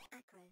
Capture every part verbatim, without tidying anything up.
Acro.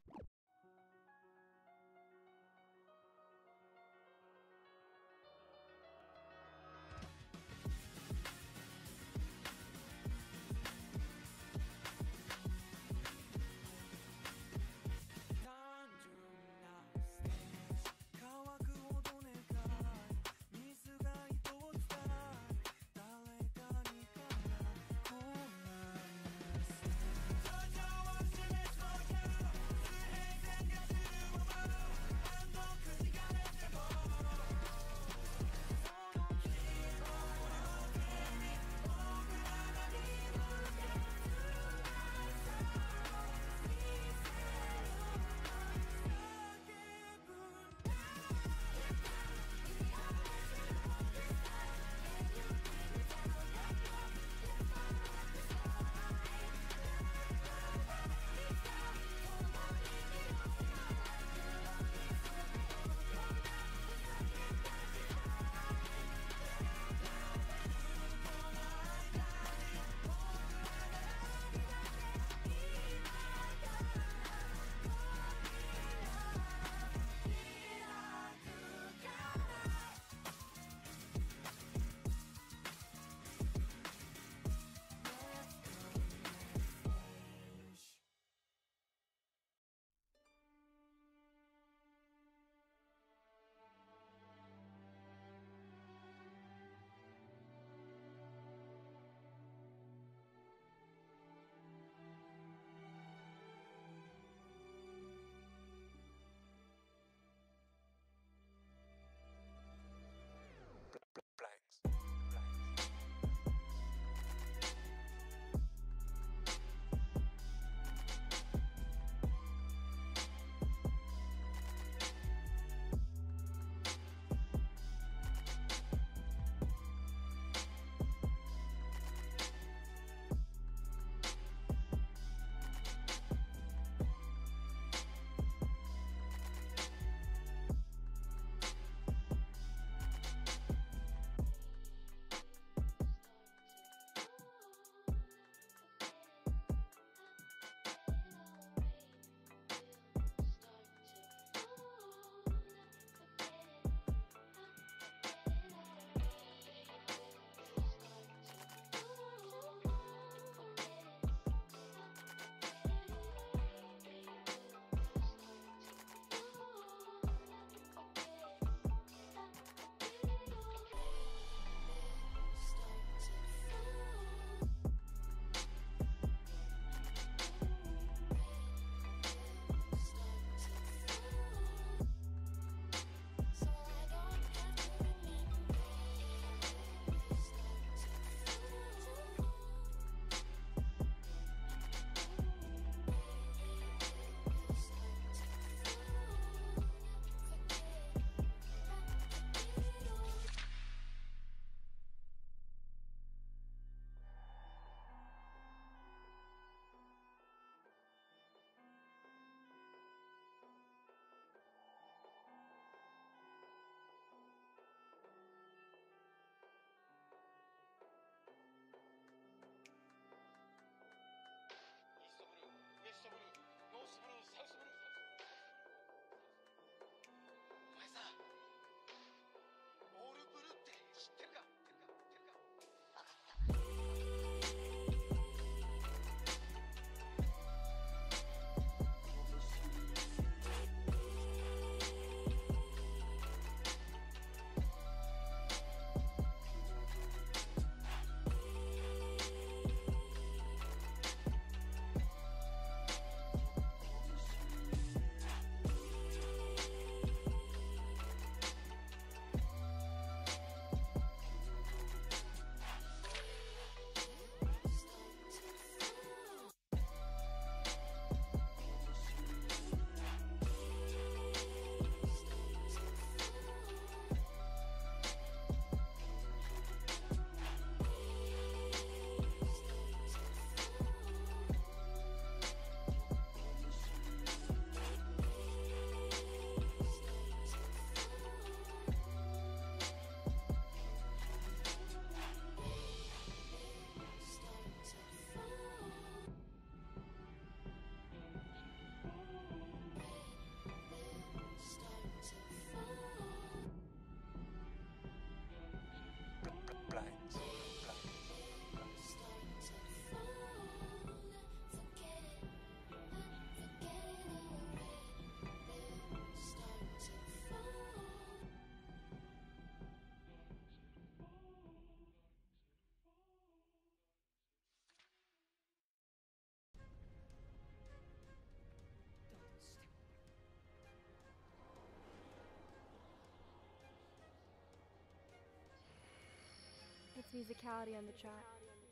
It's musicality on the track.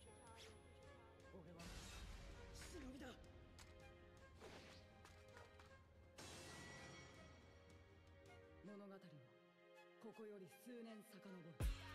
物語はここより数年遡る。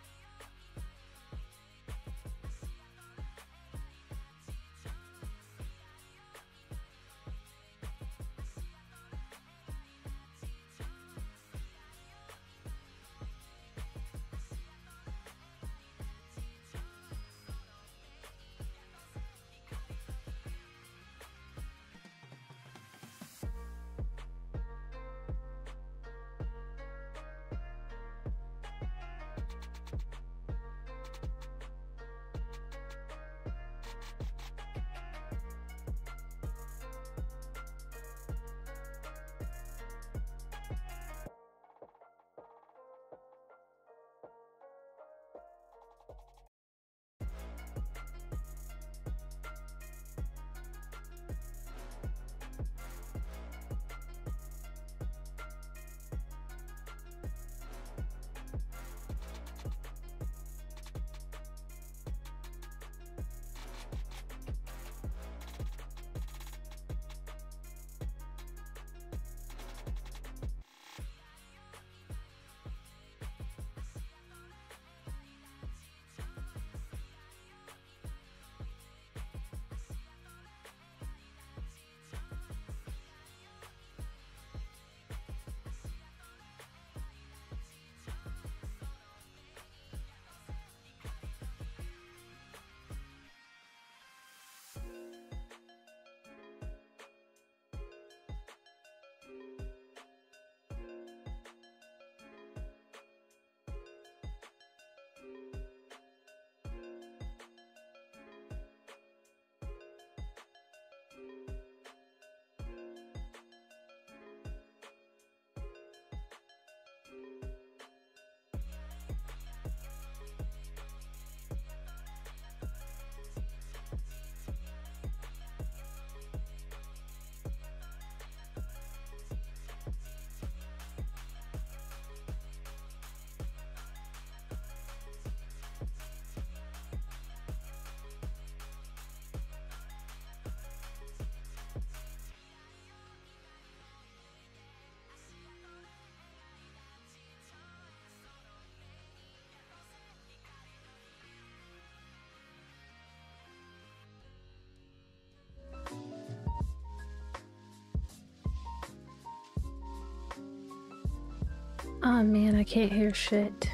Oh man, I can't hear shit.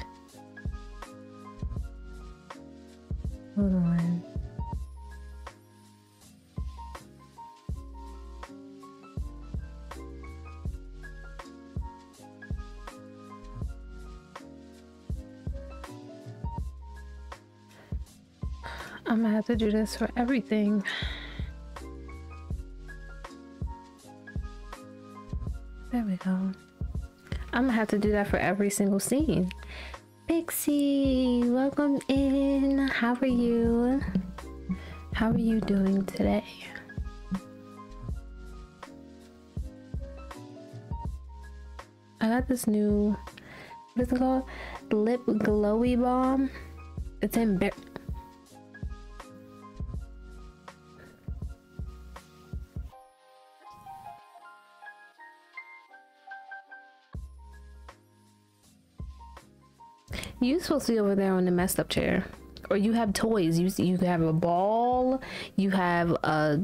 Hold on. I'm gonna have to do this for everything. There we go. I'm gonna have to do that for every single scene. Pixie, welcome in. How are you? How are you doing today? I got this new, what is it called? Lip Glowy Balm. It's in bear. You're supposed to be over there on the messed up chair, or you have toys. You you have a ball. You have a.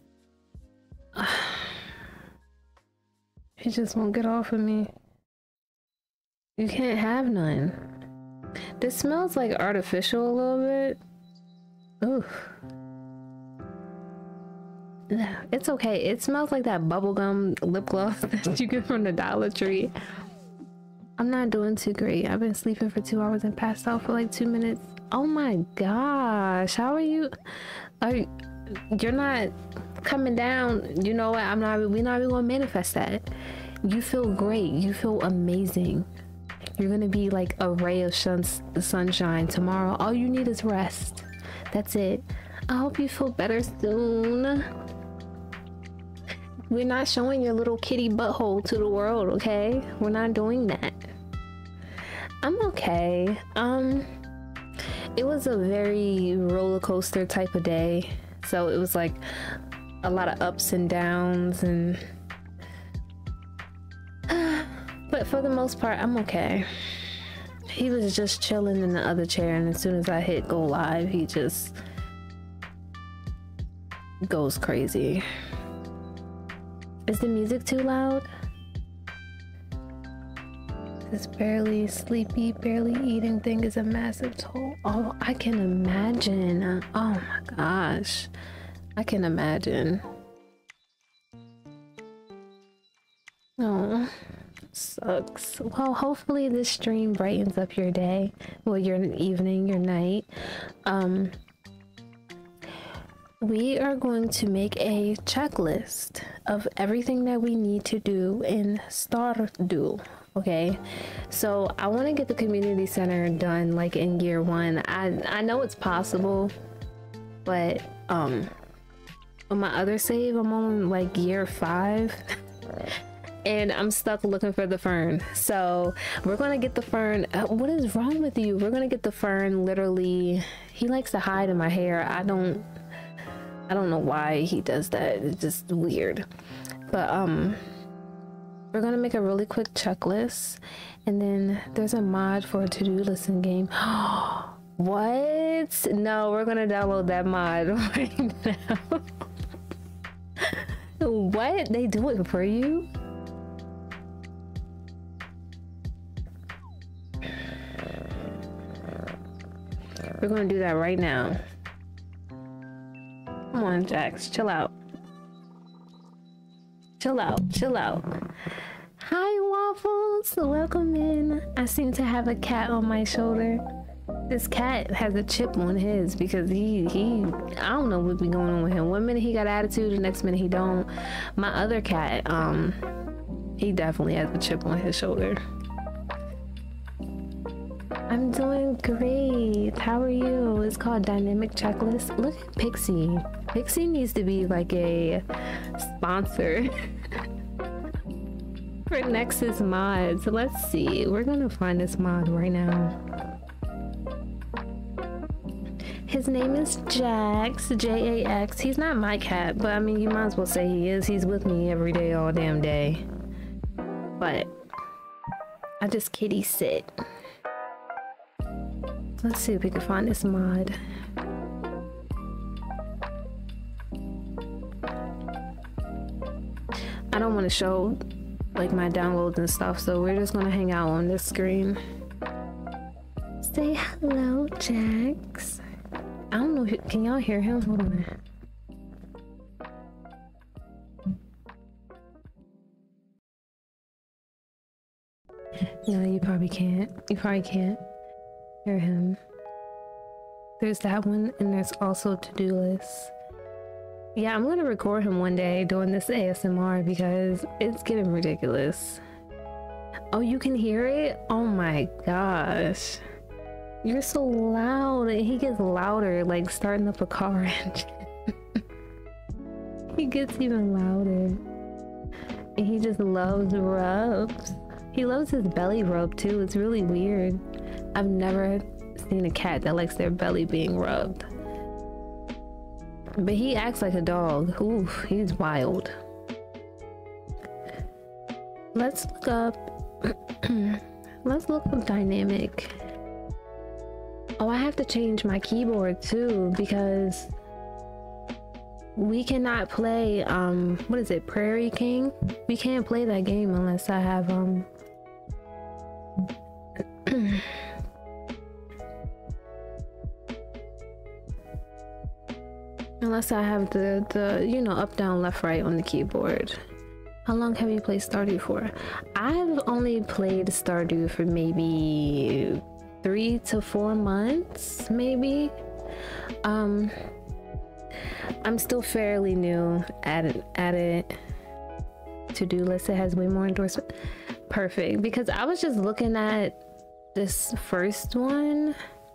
It just won't get off of me. You can't have none. This smells like artificial a little bit. Oof. It's okay. It smells like that bubblegum lip gloss that you get from the Dollar Tree. I'm not doing too great. I've been sleeping for two hours and passed out for like two minutes. Oh my gosh, how are you? Are you, you're not coming down? You know what? I'm not. We're not even gonna manifest that. You feel great. You feel amazing. You're gonna be like a ray of sun, sunshine tomorrow. All you need is rest. That's it. I hope you feel better soon. We're not showing your little kitty butthole to the world, okay? We're not doing that. I'm okay. Um, it was a very roller coaster type of day. So it was like a lot of ups and downs, and but for the most part, I'm okay. He was just chilling in the other chair, and as soon as I hit go live, he just goes crazy. Is the music too loud? This barely sleepy, barely eating thing is a massive toll. Oh, I can imagine. Oh my gosh. I can imagine. Oh, sucks. Well, hopefully this stream brightens up your day. Well, your evening, your night. Um, we are going to make a checklist of everything that we need to do in Stardew. Okay, so I want to get the community center done like in year one. I I know it's possible, but um, on my other save, I'm on like year five, and I'm stuck looking for the fern. So we're gonna get the fern. Uh, what is wrong with you? We're gonna get the fern. Literally, he likes to hide in my hair. I don't. I don't know why he does that. It's just weird. But um. We're gonna make a really quick checklist, and then there's a mod for a to-do list in game. What? No, we're gonna download that mod right now. What? They do it for you? We're gonna do that right now. Come on, Jax, chill out. Chill out, chill out. Hi, Waffles, welcome in. I seem to have a cat on my shoulder. This cat has a chip on his because he, he, I don't know what be going on with him. One minute he got attitude, the next minute he don't. My other cat, um, he definitely has a chip on his shoulder. I'm doing great. How are you? It's called Dynamic Checklist. Look at Pixie. Pixie needs to be like a sponsor for Nexus mods. Let's see. We're gonna find this mod right now. His name is Jax, J A X. He's not my cat, but I mean, you might as well say he is. He's with me every day, all damn day. But I just kitty sit. Let's see if we can find this mod. I don't want to show like my downloads and stuff, so we're just gonna hang out on this screen. Say hello, Jax. I don't know, can y'all hear him? Hold on. No, you probably can't. You probably can't hear him. There's that one, and there's also to-do lists. Yeah, I'm gonna record him one day doing this A S M R because it's getting ridiculous. Oh, you can hear it? Oh my gosh. You're so loud. He gets louder, like starting up a car engine. He gets even louder. And he just loves rubs. He loves his belly rub too. It's really weird. I've never seen a cat that likes their belly being rubbed. But he acts like a dog. Oof, he's wild. Let's look up... Let's look up dynamic. Oh, I have to change my keyboard too because we cannot play, um, what is it, Prairie King? We can't play that game unless I have, um... Unless I have the, the, you know, up, down, left, right on the keyboard. How long have you played Stardew for? I've only played Stardew for maybe three to four months, maybe. Um, I'm still fairly new at it. At it. To-do list, it has way more endorsement. Perfect, because I was just looking at this first one.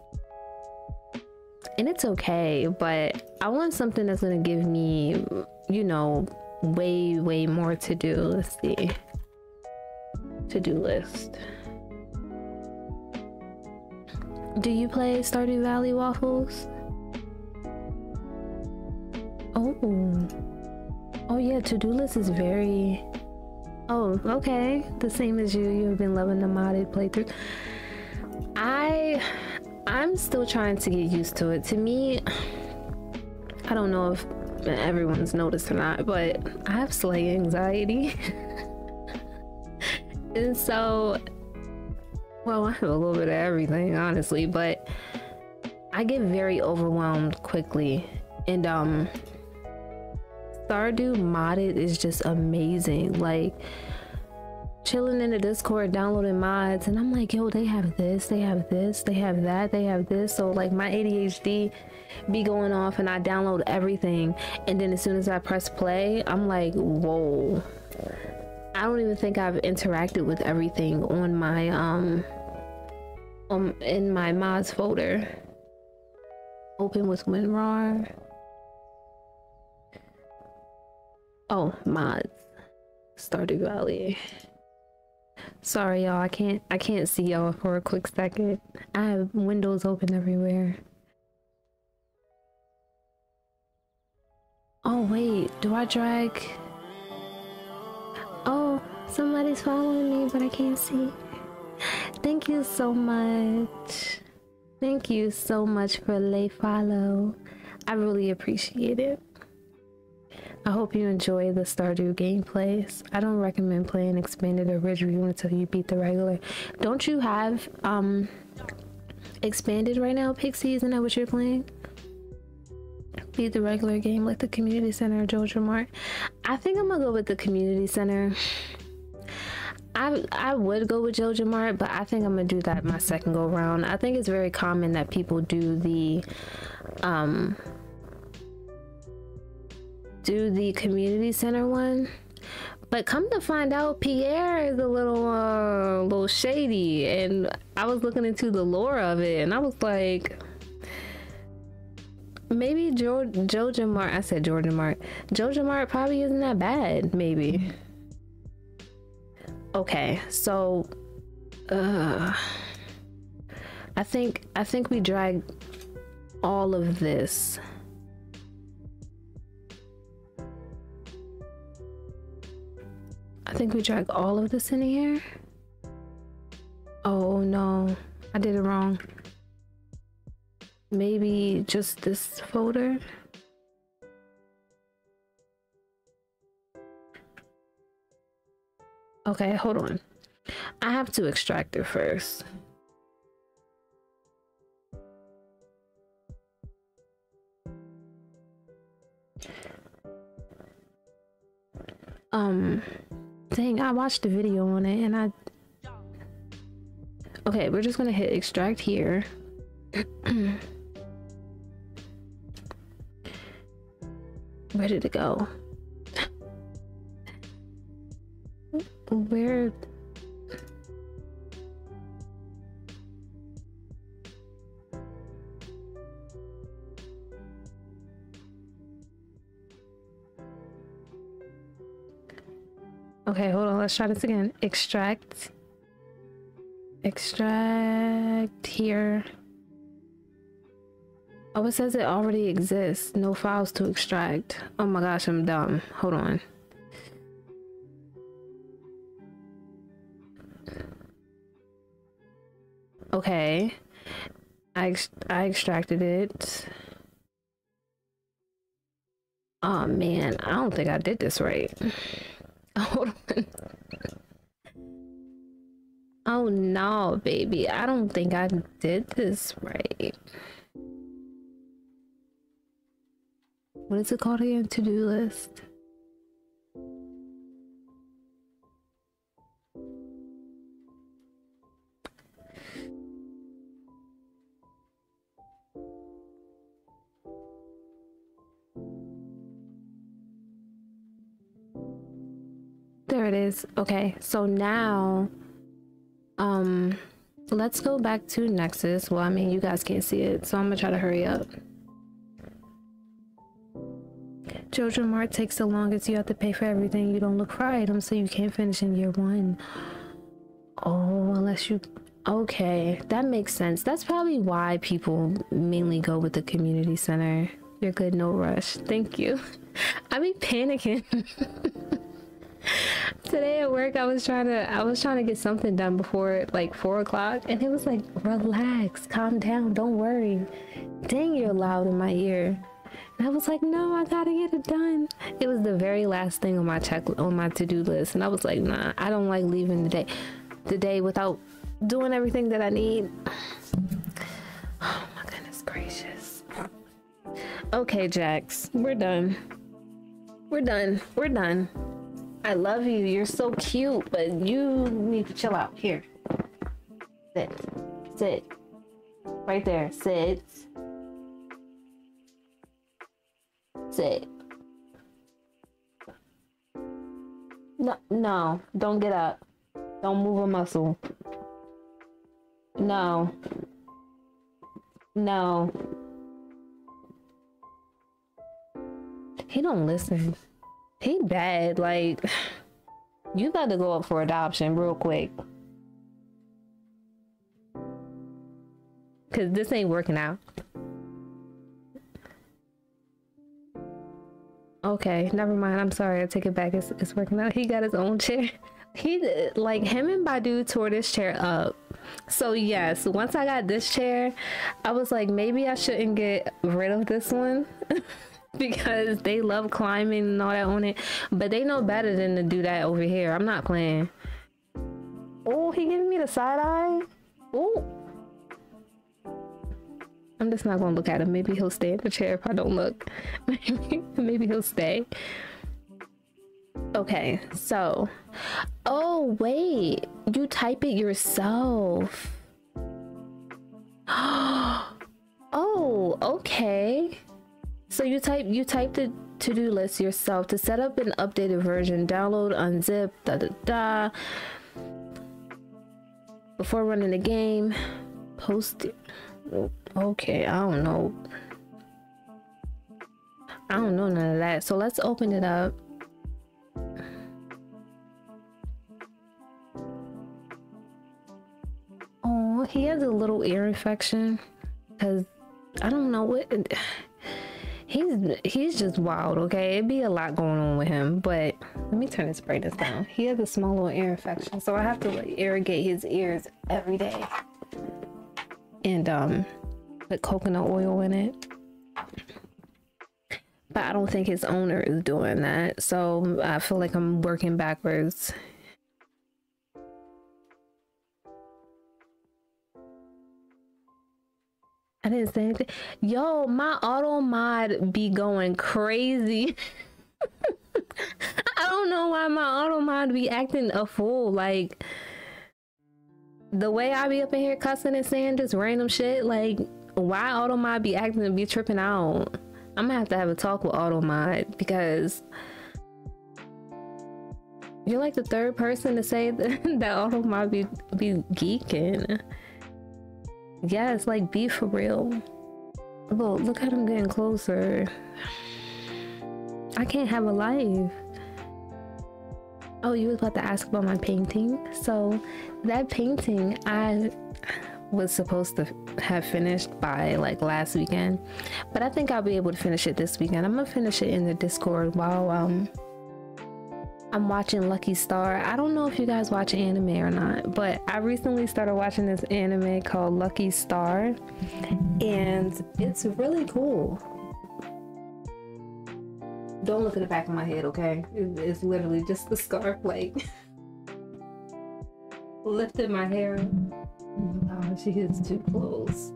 And it's okay, but I want something that's gonna give me, you know, way, way more to do. Let's see. To-do list. Do you play Stardew Valley Waffles? Oh. Oh yeah, to-do list is very... Oh, okay. The same as you. You've been loving the modded playthrough. I... I'm still trying to get used to it. To me, I don't know if everyone's noticed or not, but I have slight anxiety. And so, well, I have a little bit of everything, honestly, but I get very overwhelmed quickly. And um Stardew modded is just amazing. Like, chilling in the Discord, downloading mods, and I'm like, yo, they have this, they have this, they have that, they have this. So like my A D H D be going off and I download everything, and then as soon as I press play, I'm like, whoa. I don't even think I've interacted with everything on my um um in my mods folder. Open with WinRAR. Oh, mods. Stardew Valley. Sorry y'all, I can't I can't see y'all for a quick second. I have windows open everywhere. Oh wait, do I drag? Oh, somebody's following me, but I can't see. Thank you so much. Thank you so much for lay follow. I really appreciate it. I hope you enjoy the Stardew gameplays. I don't recommend playing expanded or ridge review until you beat the regular. Don't you have um expanded right now, Pixie? Isn't that what you're playing? Beat the regular game like the community center or Jojo Mart. I think I'm gonna go with the community center. I I would go with Jojo Mart, but I think I'm gonna do that my second go round. I think it's very common that people do the um do the community center one, but come to find out, Pierre is a little uh little shady, and I was looking into the lore of it, and I was like, maybe jo Jojo Mart, I said Georgia Mart, Jojo Mart probably isn't that bad, maybe. Okay, so uh I think I think we drag all of this. I think we drag all of this in here. Oh no, I did it wrong. Maybe just this folder. Okay, hold on. I have to extract it first. Um, dang, I watched the video on it and I... Okay, we're just gonna hit extract here. Where did it go? Where? Okay, hold on, let's try this again. Extract. Extract here. Oh, it says it already exists. No files to extract. Oh my gosh, I'm dumb. Hold on. Okay. I, ex I extracted it. Oh man, I don't think I did this right. Hold on. Oh no, baby. I don't think I did this right. What is it called again? To-do list. There it is. Okay, so now um let's go back to Nexus. Well, I mean, you guys can't see it, so I'm gonna try to hurry up. Jojo Mart takes the longest. You have to pay for everything. You don't look for items, so you can't finish in year one. Oh, unless you Okay, that makes sense. That's probably why people mainly go with the community center. You're good, no rush. Thank you. I be panicking. Today at work, I was trying to I was trying to get something done before like four o'clock, and it was like, relax, calm down, don't worry. Dang, you're loud in my ear. And I was like, no, I gotta get it done. It was the very last thing on my check on my to-do list, and I was like, nah, I don't like leaving the day the day without doing everything that I need. Oh my goodness gracious. Okay, Jax, we're done. We're done. We're done. I love you. You're so cute, but you need to chill out. Here. Sit. Sit. Right there. Sit. Sit. No, no. Don't get up. Don't move a muscle. No. No. He don't listen. He bad. Like, you got to go up for adoption real quick. Cause this ain't working out. Okay, never mind. I'm sorry. I take it back. It's, it's working out. He got his own chair. He like him and Badu tore this chair up. So yes, once I got this chair, I was like, maybe I shouldn't get rid of this one because they love climbing and all that on it. But they know better than to do that over here. I'm not playing. Oh, he giving me the side eye. Oh, I'm just not gonna look at him. Maybe he'll stay in the chair if I don't look. maybe, maybe he'll stay. Okay, so, oh wait, you type it yourself. Oh, okay. So you type you type the to-do list yourself to set up an updated version, download, unzip, da da da. Before running the game, post it. Okay, I don't know. I don't know none of that. So let's open it up. Oh, he has a little ear infection because I don't know what he's he's just wild. Okay, it'd be a lot going on with him, but let me turn his brightness down. He has a small little ear infection, so I have to like irrigate his ears every day and um put coconut oil in it. But I don't think his owner is doing that, so I feel like I'm working backwards. I didn't say anything. Yo, my auto mod be going crazy. I don't know why my auto mod be acting a fool. Like, the way I be up in here cussing and saying just random shit, like, why auto mod be acting and be tripping out? I'm gonna have to have a talk with auto mod because you're like the third person to say that, that auto mod be, be geeking. Yes, like, be for real. Look, look at him getting closer. I can't have a life. Oh, you was about to ask about my painting. So that painting I was supposed to have finished by like last weekend, but I think I'll be able to finish it this weekend. I'm gonna finish it in the Discord while um I'm watching Lucky Star. I don't know if you guys watch anime or not, but I recently started watching this anime called Lucky Star, and it's really cool. Don't look at the back of my head, okay? It's literally just the scarf, like, lifted my hair. Oh my gosh, she gets too close.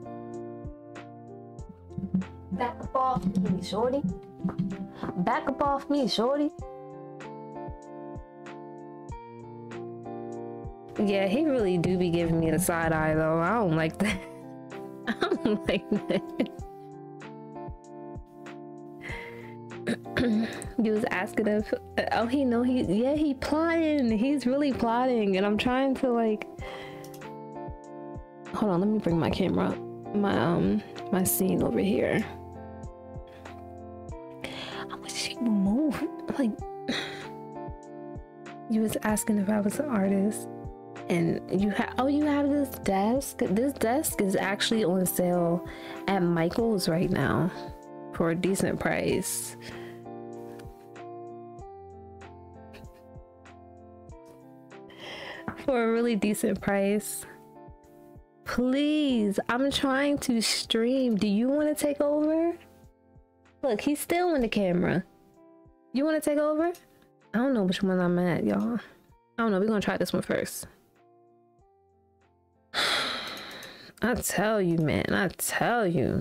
Back up off me, shorty. Back up off me, shorty. Yeah, he really do be giving me the side eye though. I don't like that. I don't like that. He was asking if oh he know he yeah he plotting. He's really plotting, and I'm trying to like hold on, let me bring my camera up. My um my scene over here. I wish she would move. Like, you was asking if I was an artist. And you have, oh, you have this desk. This desk is actually on sale at Michael's right now for a decent price. For a really decent price. Please, I'm trying to stream. Do you want to take over? Look, he's still in the camera. You want to take over? I don't know which one I'm at, y'all. I don't know. We're gonna try this one first. I tell you, man. I tell you.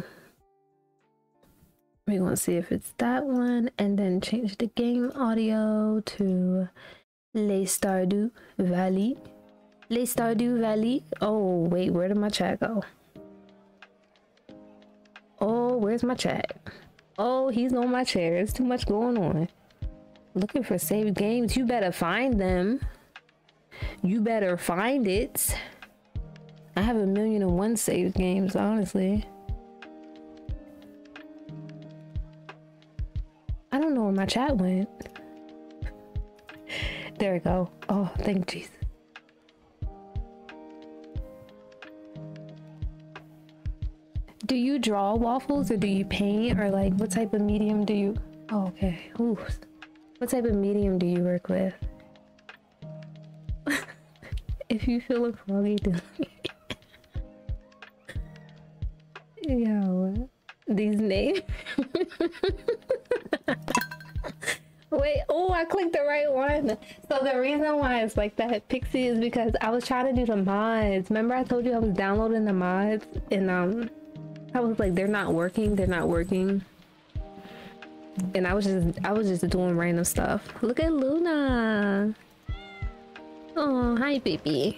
We're gonna see if it's that one, and then change the game audio to Les Stardew Valley. Les Stardew Valley. Oh, wait, where did my chat go? Oh, where's my chat? Oh, he's on my chair. There's too much going on. Looking for saved games. You better find them. You better find it. I have a million and one saved games, honestly. I don't know where my chat went. There we go. Oh, thank Jesus. Do you draw waffles or do you paint, or like what type of medium do you? Oh, okay. Ooh. What type of medium do you work with? If you feel froggy, do Yo, these names. Wait, oh, I clicked the right one. So the reason why it's like that, Pixie, is because I was trying to do the mods. Remember I told you I was downloading the mods, and um, I was like, they're not working, they're not working. And I was just, I was just doing random stuff. Look at Luna. Oh, hi, baby.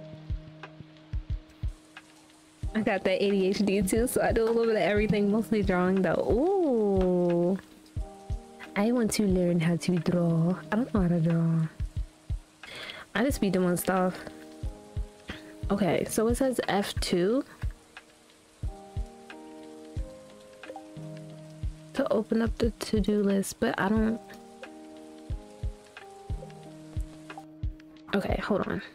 I got that A D H D too, so I do a little bit of everything, mostly drawing though. Ooh. I want to learn how to draw. I don't know how to draw. I just be doing stuff. Okay, so it says F two. To open up the to-do list, but I don't... Okay, hold on.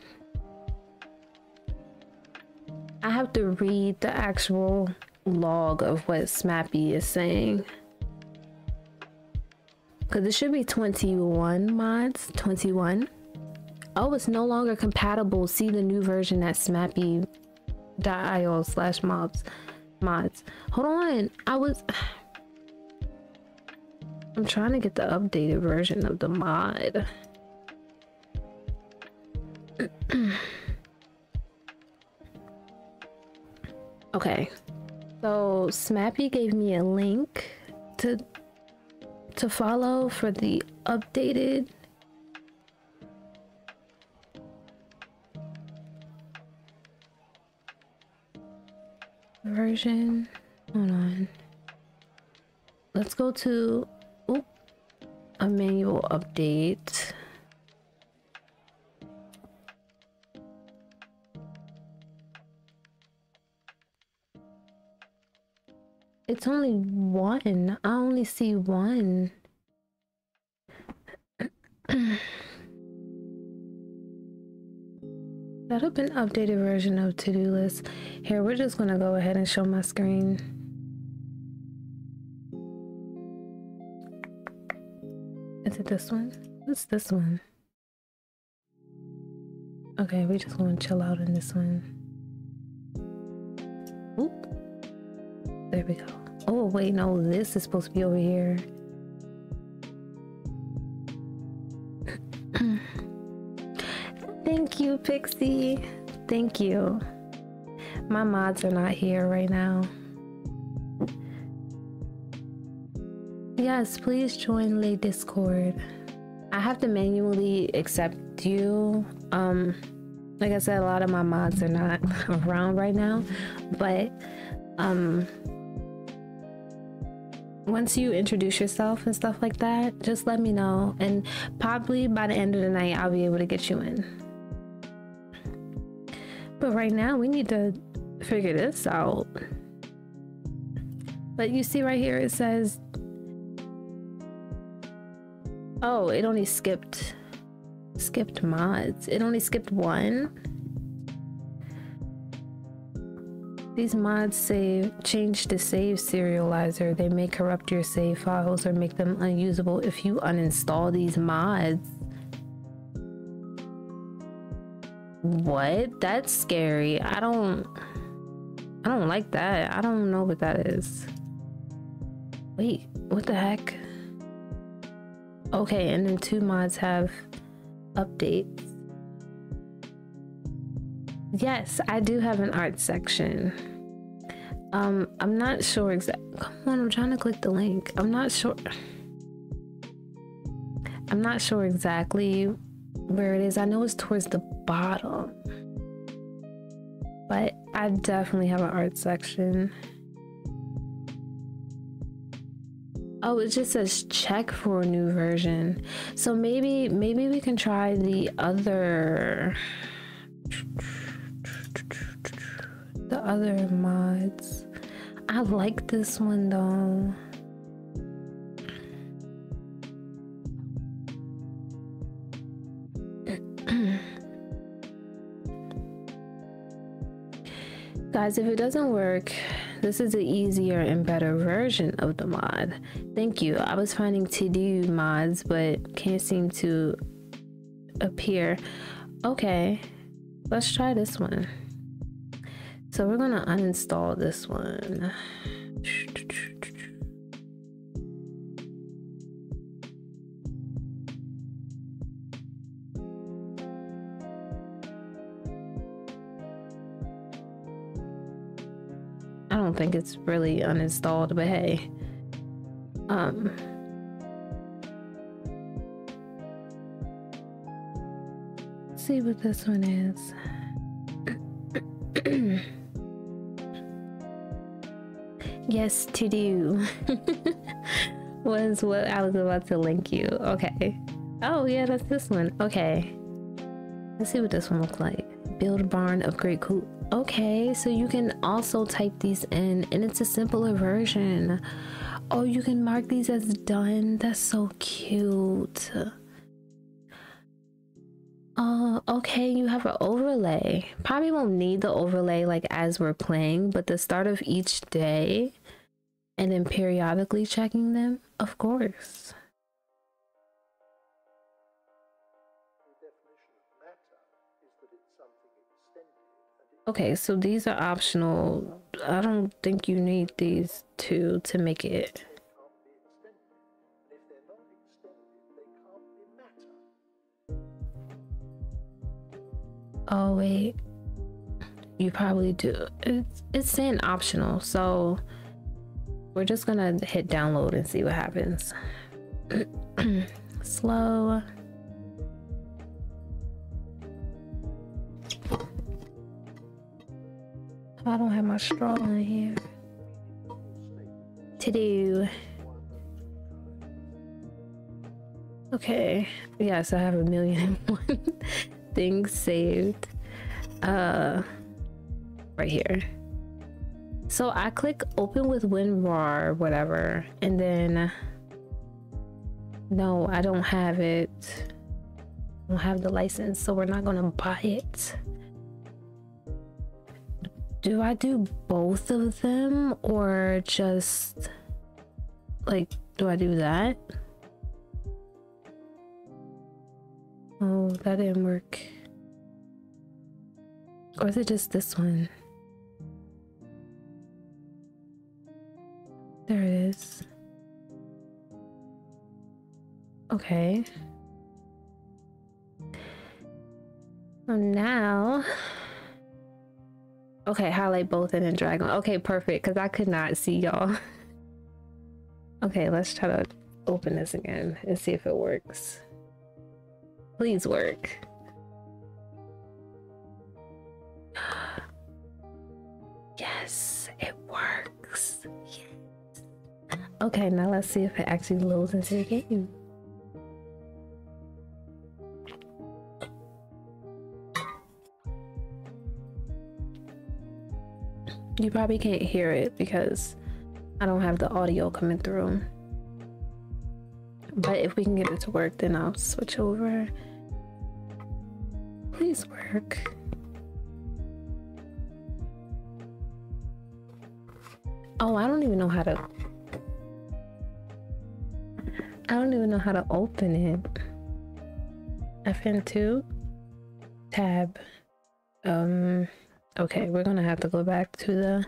I have to read the actual log of what Smappy is saying. Because it should be twenty-one mods. twenty-one. Oh, it's no longer compatible. See the new version at smappy dot i o slash mobs mods. Hold on. I was... I'm trying to get the updated version of the mod. Okay, so Smappy gave me a link to to follow for the updated version. Hold on. Let's go to oop, a manual update. It's only one. I only see one. Set up an updated version of to-do list. Here, we're just gonna go ahead and show my screen. Is it this one? What's this one? Okay, we just want to chill out in this one. Oop. There we go. Oh, wait, no, this is supposed to be over here. Thank you, Pixie. Thank you. My mods are not here right now. Yes, please join Lay Discord. I have to manually accept you. Um, like I said, a lot of my mods are not around right now, but um, once you introduce yourself and stuff like that, just let me know, and probably by the end of the night, I'll be able to get you in. But right now, we need to figure this out. But you see right here, it says, oh, it only skipped skipped mods. It only skipped one. These mods save change the save serializer. They may corrupt your save files or make them unusable if you uninstall these mods. What? That's scary. I don't I don't like that. I don't know what that is. Wait, what the heck? Okay, and then two mods have updates. Yes, I do have an art section. Um, I'm not sure exactly. Come on, I'm trying to click the link. I'm not sure. I'm not sure exactly where it is. I know it's towards the bottom. But I definitely have an art section. Oh, it just says check for a new version. So maybe maybe we can try the other the other mods. I like this one though. Guys, if it doesn't work, this is an easier and better version of the mod. Thank you. I was finding to-do mods, but can't seem to appear. Okay, let's try this one. So we're gonna uninstall this one. I don't think it's really uninstalled, but hey. Um let's see what this one is. Yes, to do was what I was about to link you. Okay. Oh yeah, that's this one. Okay. Let's see what this one looks like. Build barn, upgrade coop. Okay, so you can also type these in and it's a simpler version. Oh, you can mark these as done. That's so cute. Uh, okay, you have an overlay. Probably won't need the overlay like as we're playing, but the start of each day and then periodically checking them, of course. Okay, so these are optional. I don't think you need these two to make it. Oh wait, you probably do. It's, it's saying optional, so we're just gonna hit download and see what happens. Slow. I don't have my straw in here. To do. Okay. Yes, I have a million and one things saved. Uh, right here. So I click open with WinRAR, whatever, and then no, I don't have it. I don't have the license, so we're not gonna buy it. Do I do both of them or just like, do I do that? Oh, that didn't work. Or is it just this one? There it is. Okay. So now, okay, highlight both and then drag on. Okay, perfect, because I could not see y'all. Okay, let's try to open this again and see if it works. Please work. Yes, it works. Yes. Okay, now let's see if it actually loads into the game. You probably can't hear it because I don't have the audio coming through. But if we can get it to work, then I'll switch over. Please work. Oh, I don't even know how to. I don't even know how to open it. F N two tab. Um. Okay, we're gonna have to go back to the.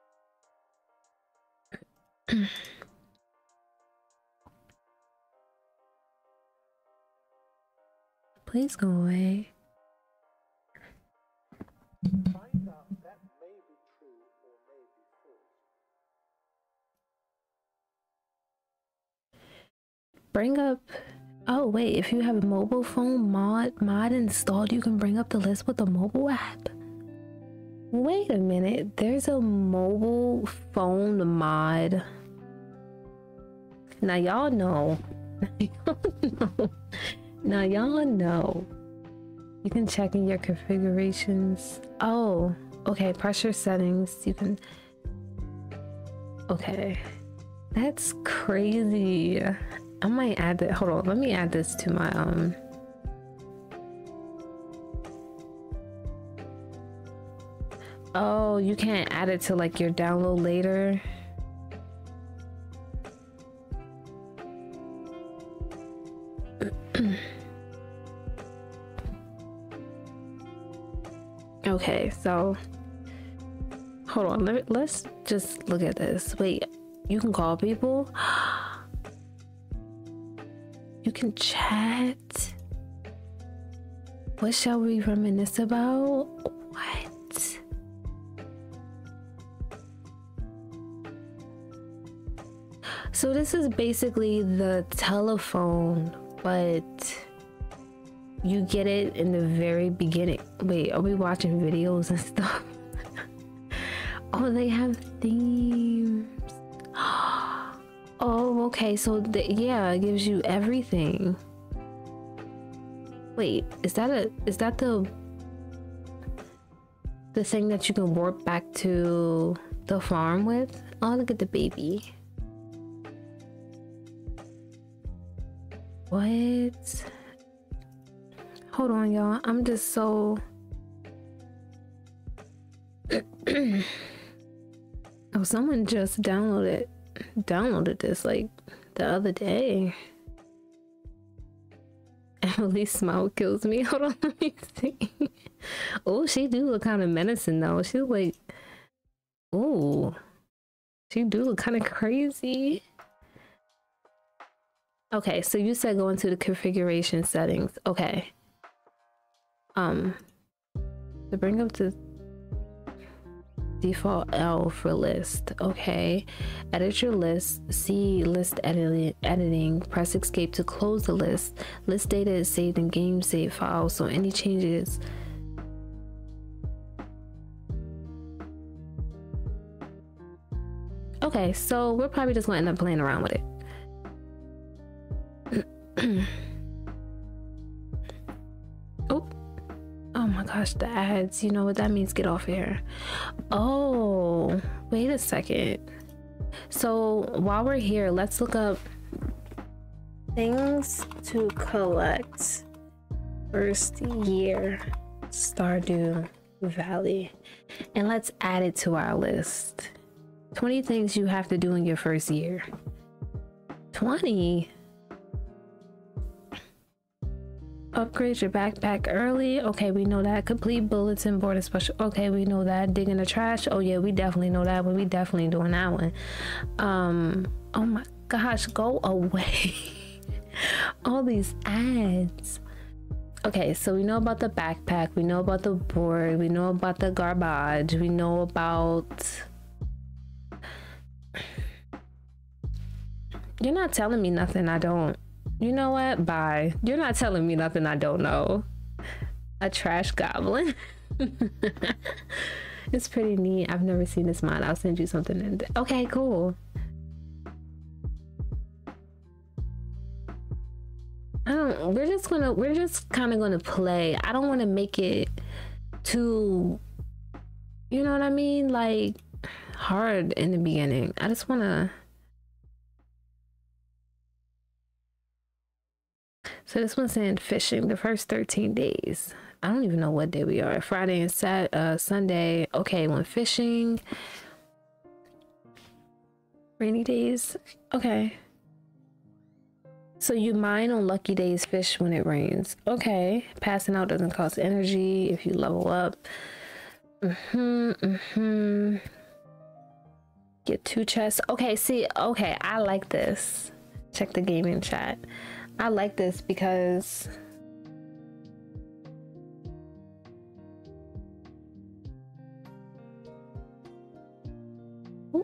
Please go away. Find out that may be true or may be false. Bring up. Oh wait, if you have a mobile phone mod mod installed, you can bring up the list with the mobile app. Wait a minute, there's a mobile phone mod. Now y'all know. Now y'all know. You can check in your configurations. Oh, okay, pressure settings. You can. Okay, that's crazy. I might add that. Hold on, let me add this to my um. Oh, you can't add it to like your download later. Okay, so hold on. Let, let's just look at this. Wait, you can call people. You can chat. What shall we reminisce about? What? So this is basically the telephone, but you get it in the very beginning. Wait, are we watching videos and stuff? Oh, they have themes. Oh, okay. So the, yeah, it gives you everything. Wait, is that a is that the the thing that you can warp back to the farm with? Oh, look at the baby. What? Hold on, y'all. I'm just so. Oh, someone just downloaded downloaded this like the other day. Emily's smile kills me. Hold on, let me see. Oh, she do look kind of menacing though. She's like, oh, she do look kind of crazy. Okay, so you said go into the configuration settings. Okay. Um, to bring up the default L for list. Okay, edit your list. See list editing. Editing. Press escape to close the list. List data is saved in game save files, so any changes. Okay, so we're probably just gonna end up playing around with it. Oh. Oh my gosh, the ads. You know what that means? Get off here. Oh, wait a second. So while we're here, let's look up things to collect. First year Stardew Valley. And let's add it to our list. twenty things you have to do in your first year. twenty? Upgrade your backpack early. Okay, we know that. Complete bulletin board is special. Okay, we know that. Digging the trash. Oh yeah, we definitely know that one. We definitely doing that one. Um, oh my gosh, go away. All these ads. Okay, so we know about the backpack. We know about the board. We know about the garbage. We know about... You're not telling me nothing I don't. You know what? Bye. You're not telling me nothing I don't know. A trash goblin. It's pretty neat. I've never seen this mod. I'll send you something. In okay, cool. I don't. We're just gonna. We're just kind of gonna play. I don't want to make it too. You know what I mean? Like hard in the beginning. I just want to. So this one's saying fishing the first thirteen days. I don't even know what day we are. Friday and Sat uh Sunday. Okay, when fishing. Rainy days. Okay. So you mine on lucky days, fish when it rains. Okay. Passing out doesn't cost energy if you level up. Mm-hmm. Mm-hmm. Get two chests. Okay, see, okay, I like this. Check the gaming chat. I like this because Ooh.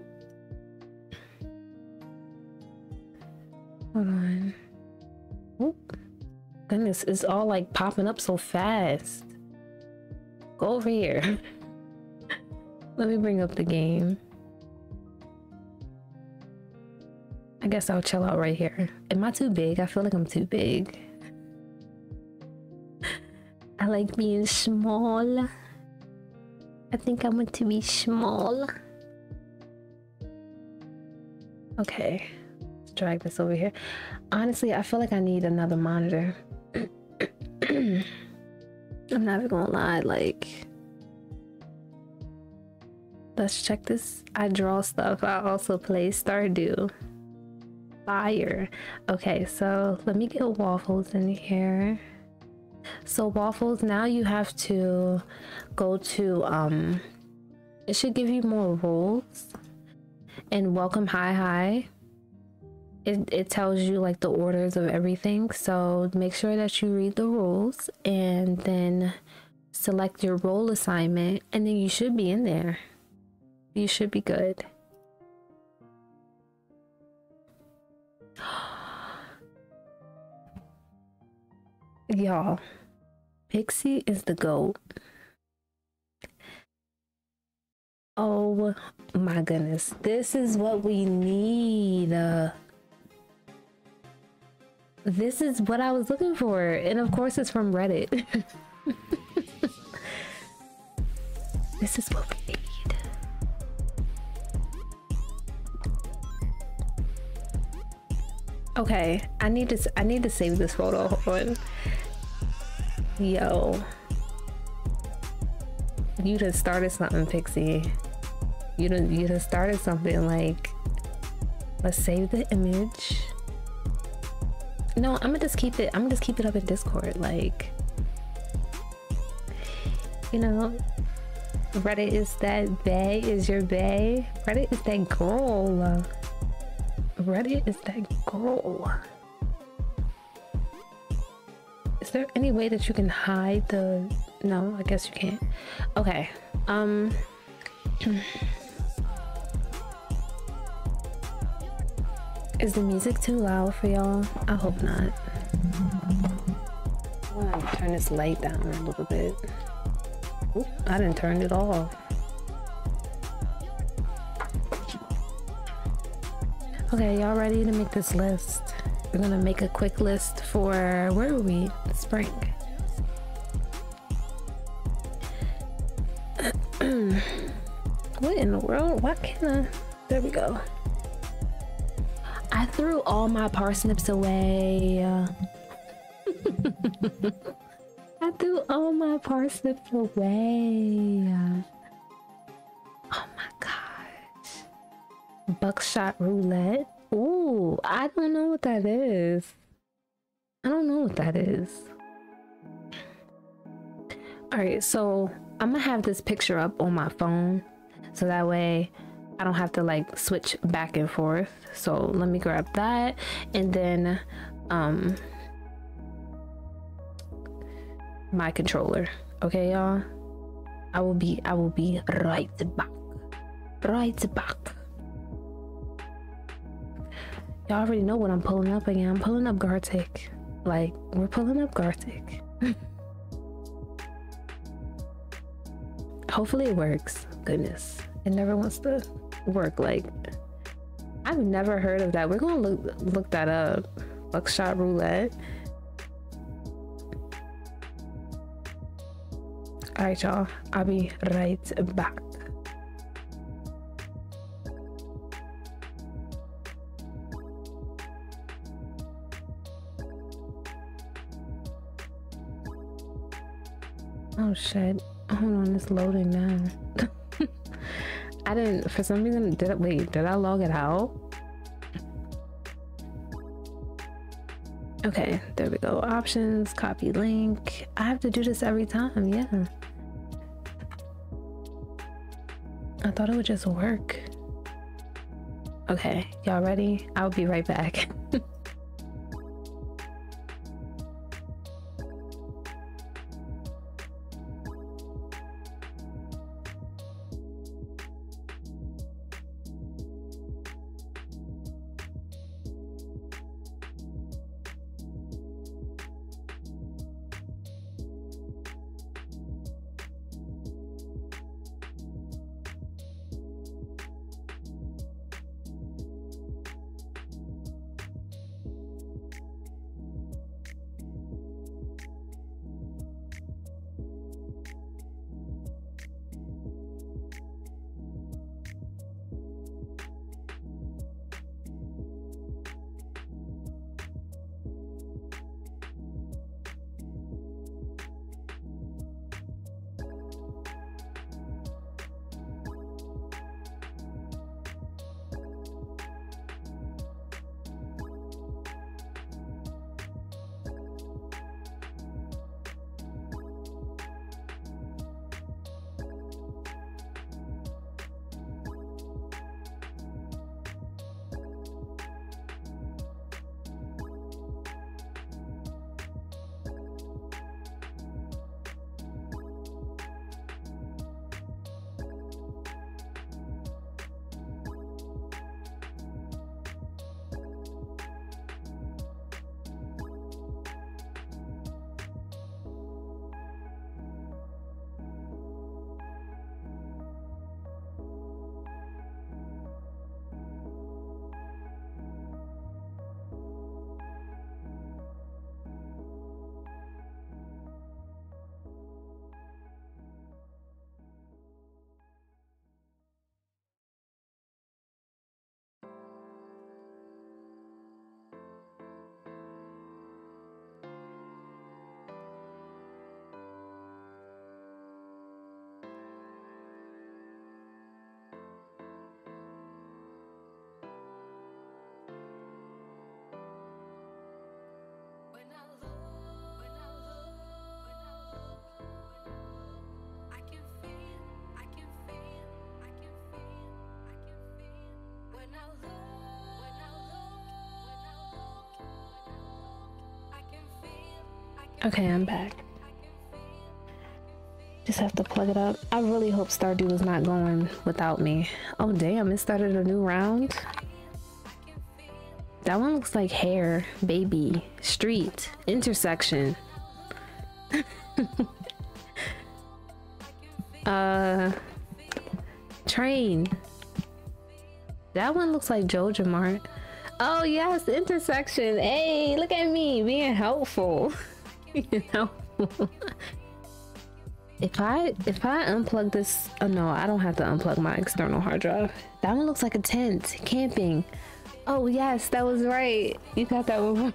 Hold on. Ooh. Goodness, it's all like popping up so fast. Go over here. Let me bring up the game. I guess I'll chill out right here. Am I too big? I feel like I'm too big. I like being small. I think I want to be small. Okay, let's drag this over here. Honestly, I feel like I need another monitor. I'm not even gonna lie, like, let's check this. I draw stuff. I also play Stardew. Fire. Okay, so let me get Waffles in here. So Waffles, now you have to go to um it should give you more roles. And welcome hi hi. It, it tells you like the orders of everything, so make sure that you read the rules and then select your role assignment, and then you should be in there. You should be good. Y'all, Pixie is the GOAT. Oh my goodness, this is what we need. Uh, this is what I was looking for, and of course it's from Reddit. This is what we need. Okay, I need to I need to save this photo. Hold on. Yo, you just started something, Pixie. You done you just started something. Like, let's save the image. No, I'm gonna just keep it. I'm gonna just keep it up in Discord. Like, you know, Reddit is that bae is your bae. Reddit is that girl. Reddit is that girl. Is there any way that you can hide the... No, I guess you can't. Okay. Um... Is the music too loud for y'all? I hope not. I'm gonna turn this light down a little bit. Oop, I didn't turn it off. Okay, y'all ready to make this list? We're gonna make a quick list for, where are we? Spring. What in the world? Why can't I? There we go. I threw all my parsnips away. I threw all my parsnips away. Oh my gosh. Buckshot roulette. Ooh, I don't know what that is. I don't know what that is. All right, so I'm gonna have this picture up on my phone so that way I don't have to like switch back and forth. So let me grab that, and then um my controller. Okay, y'all, I will be I will be right back. Right back. Y'all already know what I'm pulling up again. I'm pulling up Gartic. Like, we're pulling up Gartic. Hopefully it works. Goodness, it never wants to work. Like, I've never heard of that. We're gonna look look that up. Buckshot roulette. All right, y'all, I'll be right back. Oh shit, hold on, it's loading now. I didn't, for some reason, did I, wait, did I log it out? Okay, there we go. Options, copy link. I have to do this every time, yeah. I thought it would just work. Okay, y'all ready? I'll be right back. Okay, I'm back. Just have to plug it up. I really hope Stardew is not going without me. Oh damn, it started a new round. That one looks like hair, baby, street, intersection. uh, train. That one looks like Joja Mart. Oh yes, intersection. Hey, look at me being helpful. You know, if I if I unplug this, oh no, I don't have to unplug my external hard drive. That one looks like a tent, camping. Oh yes, that was right. You got that one.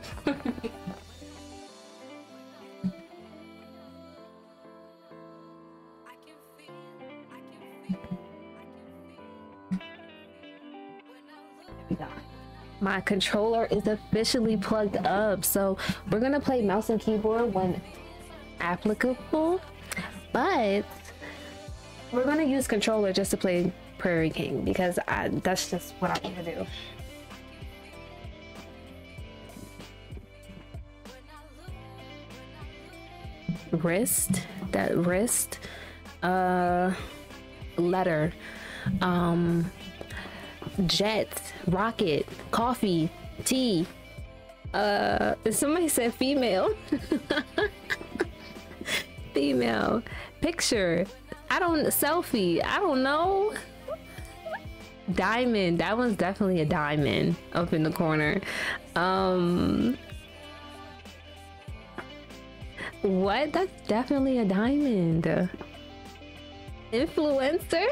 My controller is officially plugged up, so we're gonna play mouse and keyboard when applicable, but we're gonna use controller just to play Prairie King because I, that's just what I want to do. Wrist, that wrist, uh, letter, um, jet, rocket, coffee, tea. Uh, somebody said female. Female. Picture. I don't, selfie. I don't know. Diamond. That one's definitely a diamond up in the corner. Um, what? That's definitely a diamond. Influencer?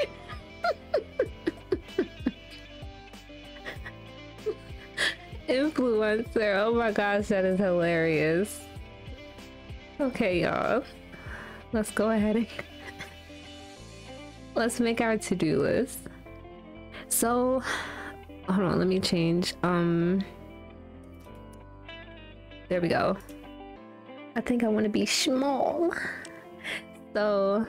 Influencer. Oh my gosh, that is hilarious. Okay, y'all. Let's go ahead and let's make our to-do list. So, hold on, let me change. Um, There we go. I think I want to be small. So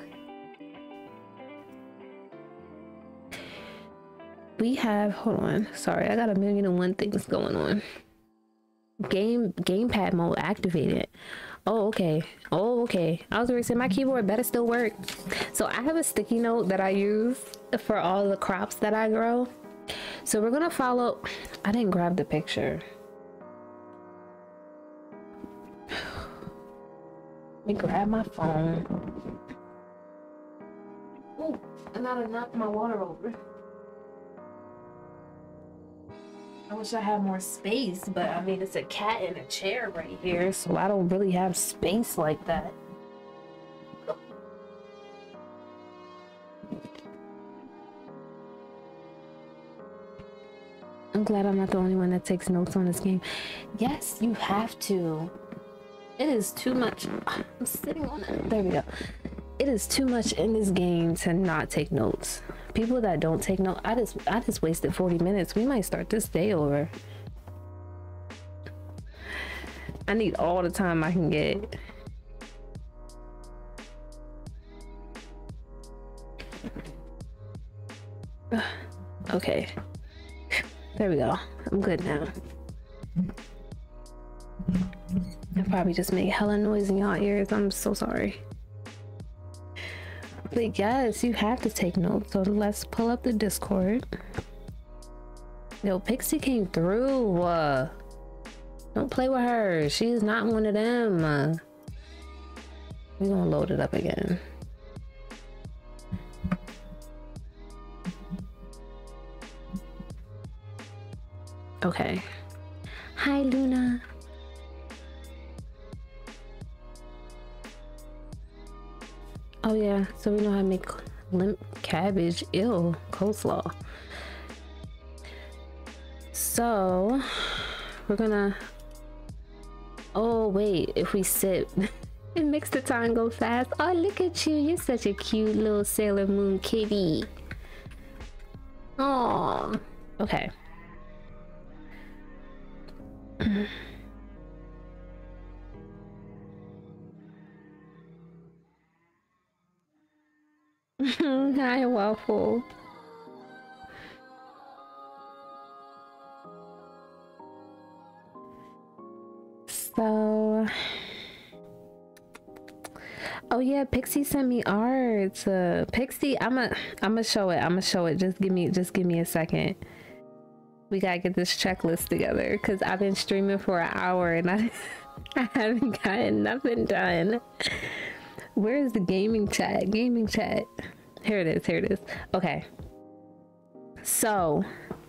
we have, hold on, sorry, I got a million and one things going on. Game gamepad mode activated. Oh, okay. Oh, okay. I was gonna say my keyboard better still work. So I have a sticky note that I use for all the crops that I grow. So we're gonna follow. I didn't grab the picture. Let me grab my phone. Oh, and I done knocked my water over. I wish I had more space, but I mean, it's a cat in a chair right here, so I don't really have space like that. I'm glad I'm not the only one that takes notes on this game. Yes, you have to. It is too much. I'm sitting on it. There we go. It is too much in this game to not take notes. People that don't take notes, I just I just wasted forty minutes. We might start this day over. I need all the time I can get. Okay. There we go. I'm good now. I probably just made hella noise in y'all ears. I'm so sorry. But yes, you have to take notes. So let's pull up the Discord. Yo, Pixie came through. Uh, don't play with her. She is not one of them. Uh, we're gonna load it up again. Okay. Hi, Luna. Oh yeah, so we know how to make limp cabbage, ew, coleslaw. So we're gonna, oh wait, if we sit, it makes the time go fast. Oh, look at you, you're such a cute little Sailor Moon kitty. Oh, okay. Hi, Waffle. So, oh yeah, Pixie sent me art. Uh, Pixie, I'm a, I'm gonna show it. I'm gonna show it. Just give me, just give me a second. We gotta get this checklist together because I've been streaming for an hour and I, I haven't gotten nothing done. Where is the gaming chat? Gaming chat. Here it is. Here it is. Okay. So,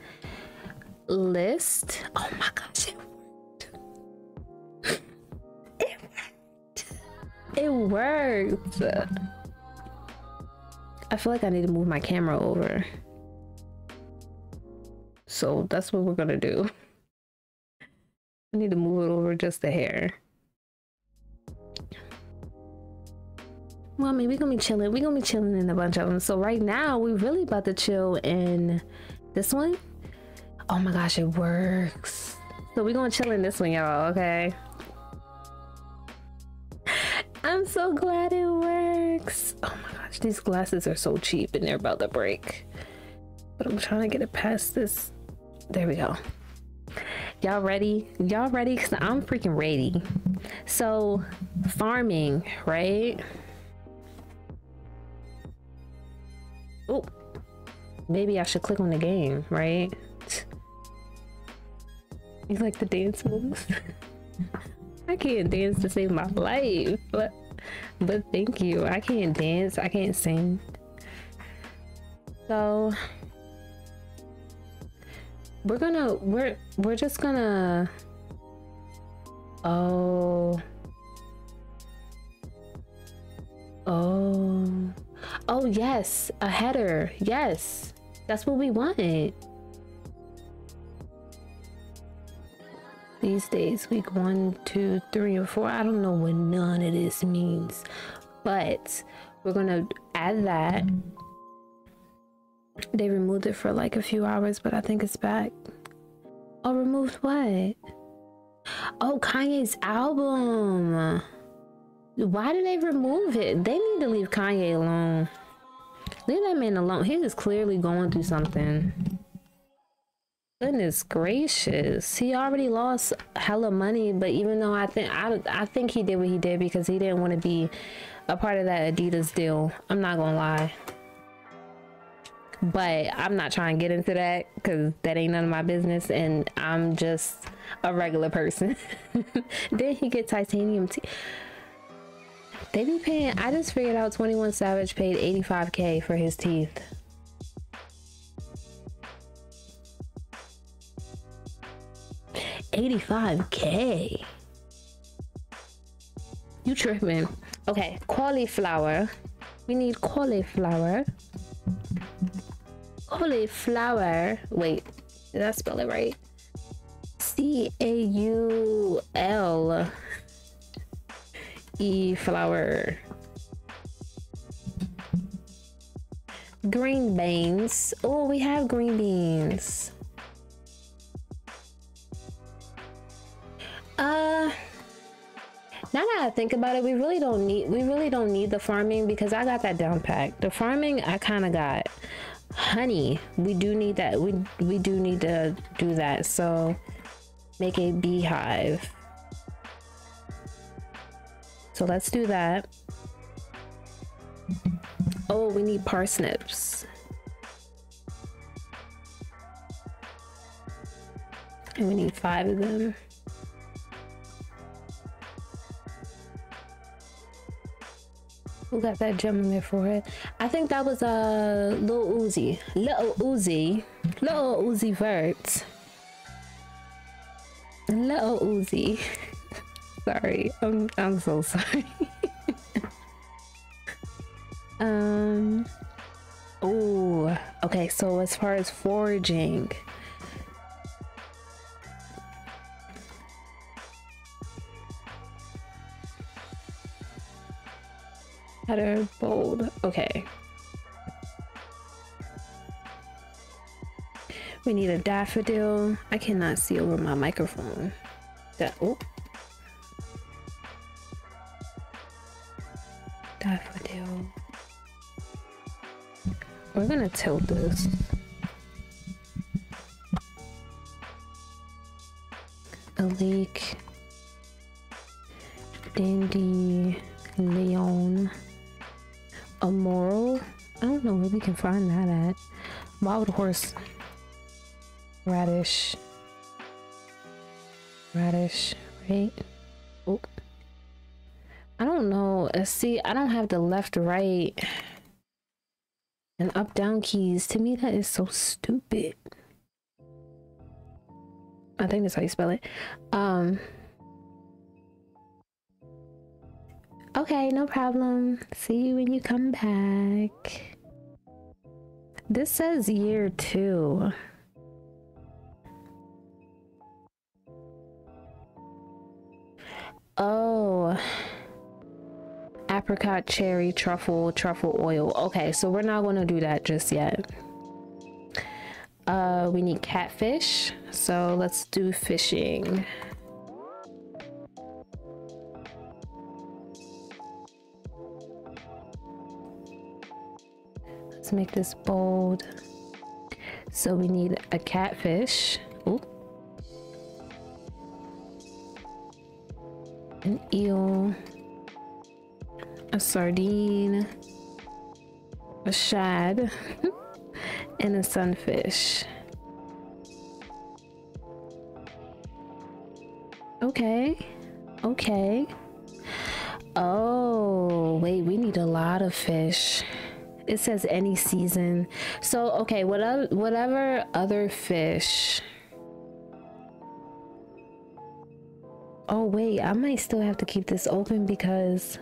list. Oh my gosh, it worked. It worked. It worked. I feel like I need to move my camera over. So that's what we're gonna do. I need to move it over just a hair. Well, I mean, we're gonna be chilling. We're gonna be chilling in a bunch of them. So right now, we're really about to chill in this one. Oh my gosh, it works. So we're gonna chill in this one, y'all, okay? I'm so glad it works. Oh my gosh, these glasses are so cheap and they're about to break. But I'm trying to get it past this. There we go. Y'all ready? Y'all ready? Because I'm freaking ready. So, farming, right? Oh, maybe I should click on the game, right? You like the dance moves? I can't dance to save my life, but but thank you. I can't dance. I can't sing. So we're gonna we're we're just gonna oh oh oh yes, a header. Yes, that's what we wanted. These days, week one, two, three, or four. I don't know what none of this means, but we're gonna add that. They removed it for like a few hours, but I think it's back. Oh, removed what? Oh, Kanye's album. Why did they remove it? They need to leave Kanye alone. Leave that man alone. He is clearly going through something. Goodness gracious. He already lost hella money, but even though I think I, I think he did what he did because he didn't want to be a part of that Adidas deal. I'm not gonna lie. But I'm not trying to get into that because that ain't none of my business and I'm just a regular person. Did he get titanium teeth? They be paying, I just figured out twenty-one Savage paid eighty-five K for his teeth. eighty-five K. You tripping. Okay, cauliflower. We need cauliflower. Cauliflower. Wait, did I spell it right? C A U L E flower. Green beans. Oh, we have green beans. Uh, now that I think about it, we really don't need we really don't need the farming because I got that down pat. The farming I kind of got. Honey, we do need that. We we do need to do that. So make a beehive. So let's do that. Oh, we need parsnips. And we need five of them. Who got that gem in there for it? I think that was a uh, Lil Uzi. Lil Uzi. Lil Uzi Vert. Lil Uzi. Sorry. I'm I'm so sorry. um oh, okay, so as far as foraging. Header bold. Okay. We need a daffodil. I cannot see over my microphone. That oh. Daffodil. We're gonna tilt this. A leek. Dandelion. A moral. I don't know where we can find that at. Wild horse. Radish. Radish, right? Oh. I don't know. Uh, see, I don't have the left, right, and up, down keys. To me, that is so stupid. I think that's how you spell it. Um. Okay, no problem. See you when you come back. This says year two. Oh. Apricot, cherry, truffle, truffle oil. Okay, so we're not going to do that just yet. Uh, we need catfish. So let's do fishing. Let's make this bold. So we need a catfish. Ooh. An eel. A sardine. A shad. And a sunfish. Okay. Okay. Oh, wait, we need a lot of fish. It says any season. So, okay, whatever, whatever other fish. Oh, wait, I might still have to keep this open because...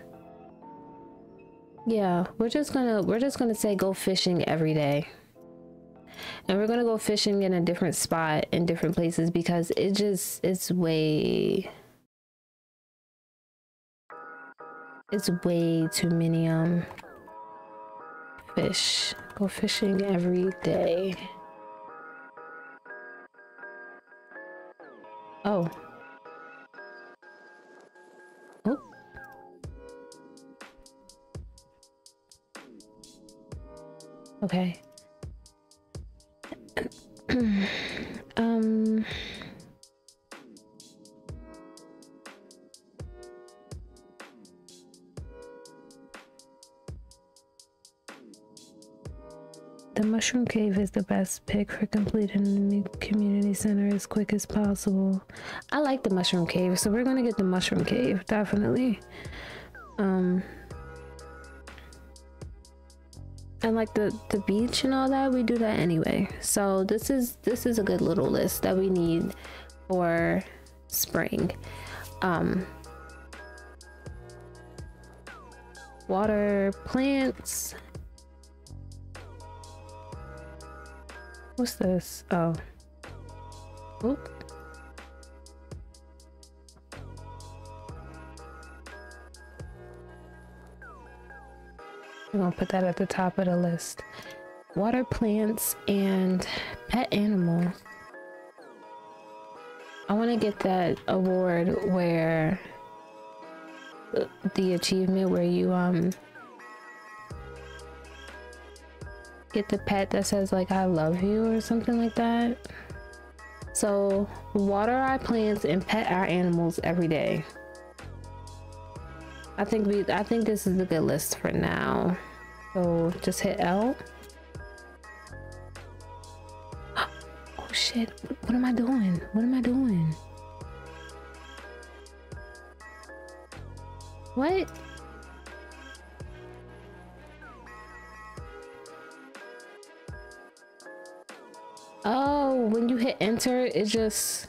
Yeah, we're just gonna, we're just gonna say go fishing every day. And we're gonna go fishing in a different spot in different places because it just, it's way... It's way too many, um... fish. Go fishing every day. Oh. Oh. Okay. um. The Mushroom Cave is the best pick for completing the community center as quick as possible. I like the Mushroom Cave, so we're gonna get the Mushroom Cave, definitely. Um, and like the the beach and all that, we do that anyway. So this is this is a good little list that we need for spring. Um, water plants. What's this? Oh. Oop. I'm gonna put that at the top of the list. Water plants and pet animals. I want to get that award where the achievement where you um get the pet that says like I love you or something like that. So water our plants and pet our animals every day. I think we I think this is a good list for now. So just hit L. Oh shit, what am I doing? What am I doing? What? Oh, when you hit enter, it just...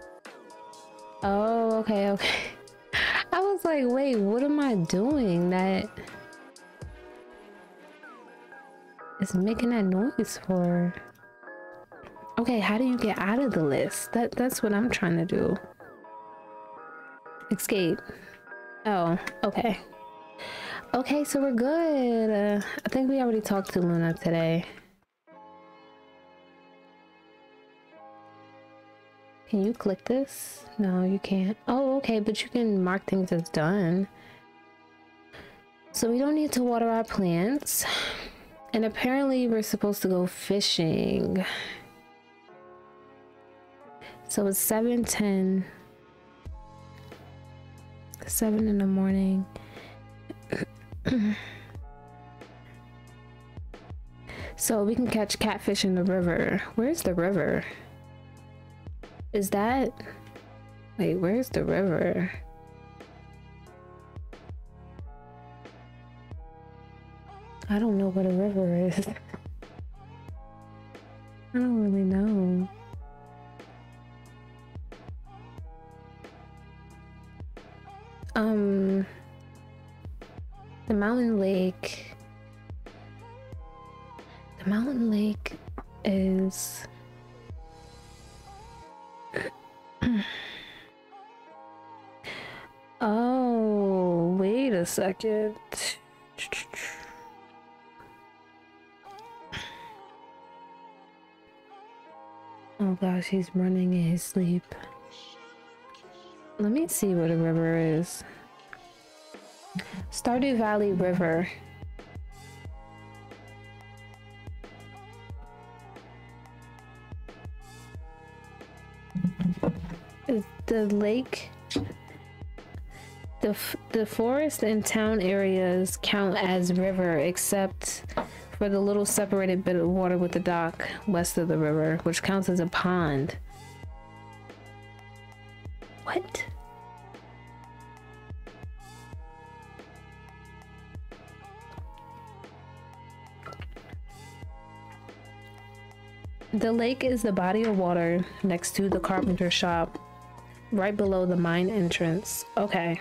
Oh, okay, okay. I was like, wait, what am I doing that is making that noise for? Okay, how do you get out of the list? That That's what I'm trying to do. Escape. Oh, okay. Okay, so we're good. Uh, I think we already talked to Luna today. Can you click this? No, you can't. Oh, okay, but you can mark things as done. So we don't need to water our plants. And apparently we're supposed to go fishing. So it's seven ten. seven in the morning. So we can catch catfish in the river. Where's the river? Is that... Wait, where's the river? I don't know what a river is. I don't really know. Um... The mountain lake... The mountain lake is... Oh, wait a second. Oh gosh, he's running in his sleep. Let me see what a river is. Stardew Valley River. Is the lake, the f the forest and town areas count as river except for the little separated bit of water with the dock west of the river, which counts as a pond. What? The lake is the body of water next to the carpenter shop, right below the mine entrance. Okay.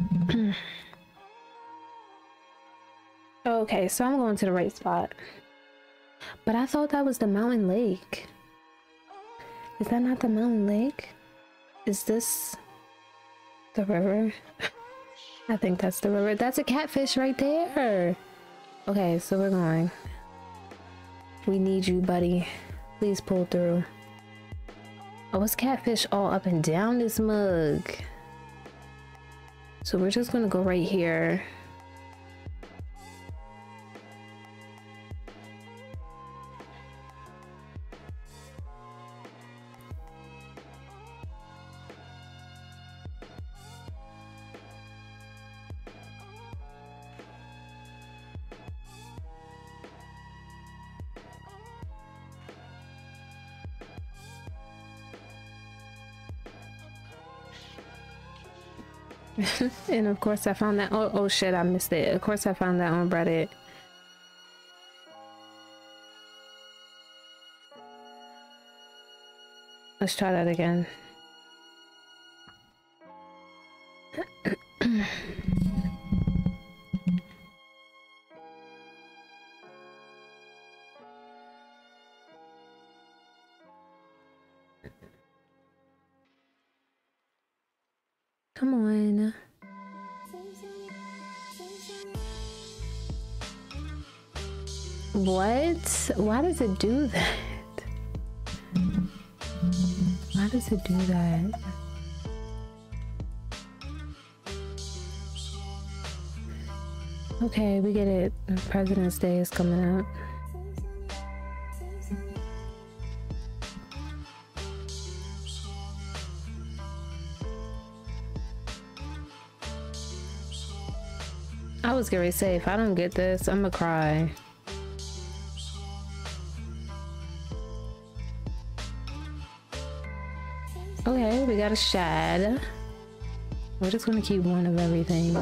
Okay, so I'm going to the right spot. But I thought that was the mountain lake. Is that not the mountain lake? Is this the river? I think that's the river. That's a catfish right there. Okay, so we're going. We need you, buddy. Please pull through. Oh, it's catfish all up and down this mug. So we're just gonna go right here. And of course I found that. Oh, oh shit, I missed it. Of course I found that on Reddit. Let's try that again. Come on. What? Why does it do that? Why does it do that? Okay, we get it. President's Day is coming up. I was gonna say, if I don't get this, I'm gonna cry. Okay, we got a shad. We're just gonna keep one of everything.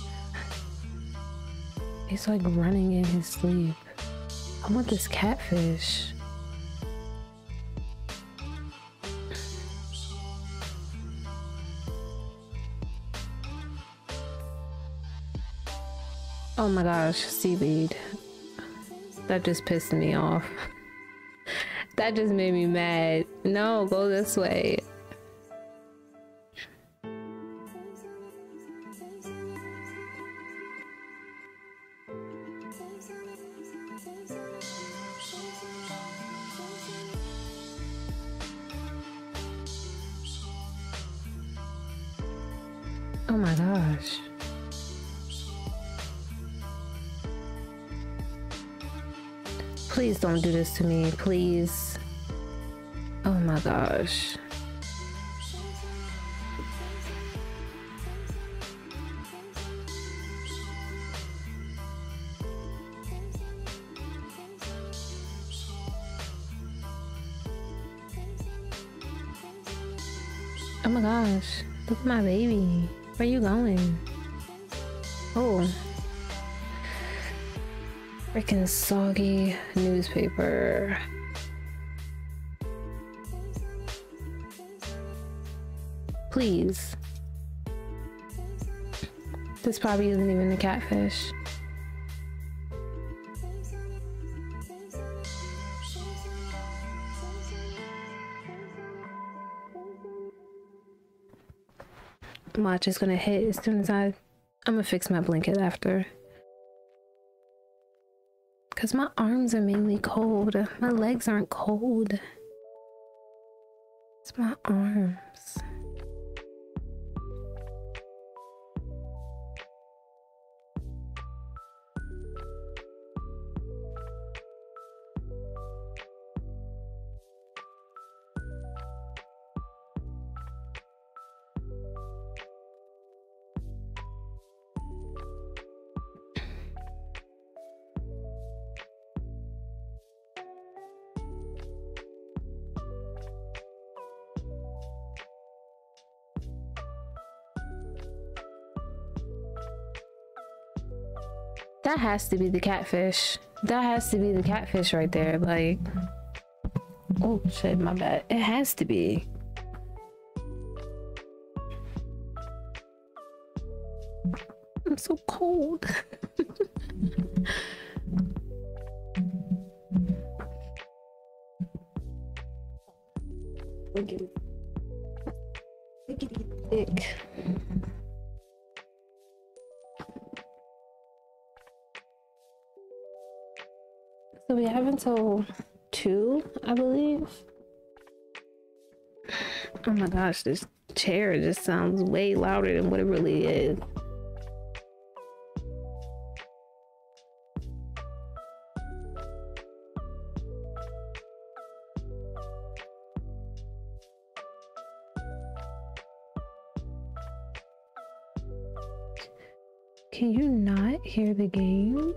He's like running in his sleep. I want this catfish. Oh my gosh, seaweed. That just pissed me off. That just made me mad. No, go this way. Oh my gosh. Please don't do this to me, please. Oh my gosh. Oh my gosh. Look at my baby. Where you going? Oh. Freaking soggy newspaper. Please. This probably isn't even a catfish. Watch is gonna hit as soon as I... I'm gonna fix my blanket after. Because my arms are mainly cold. My legs aren't cold. It's my arms. That has to be the catfish. That has to be the catfish right there. Like, oh shit, my bad. It has to be. I'm so cold. Look at it. Look at it thick. So we have until two, I believe. Oh my gosh, this chair just sounds way louder than what it really is. Can you not hear the game?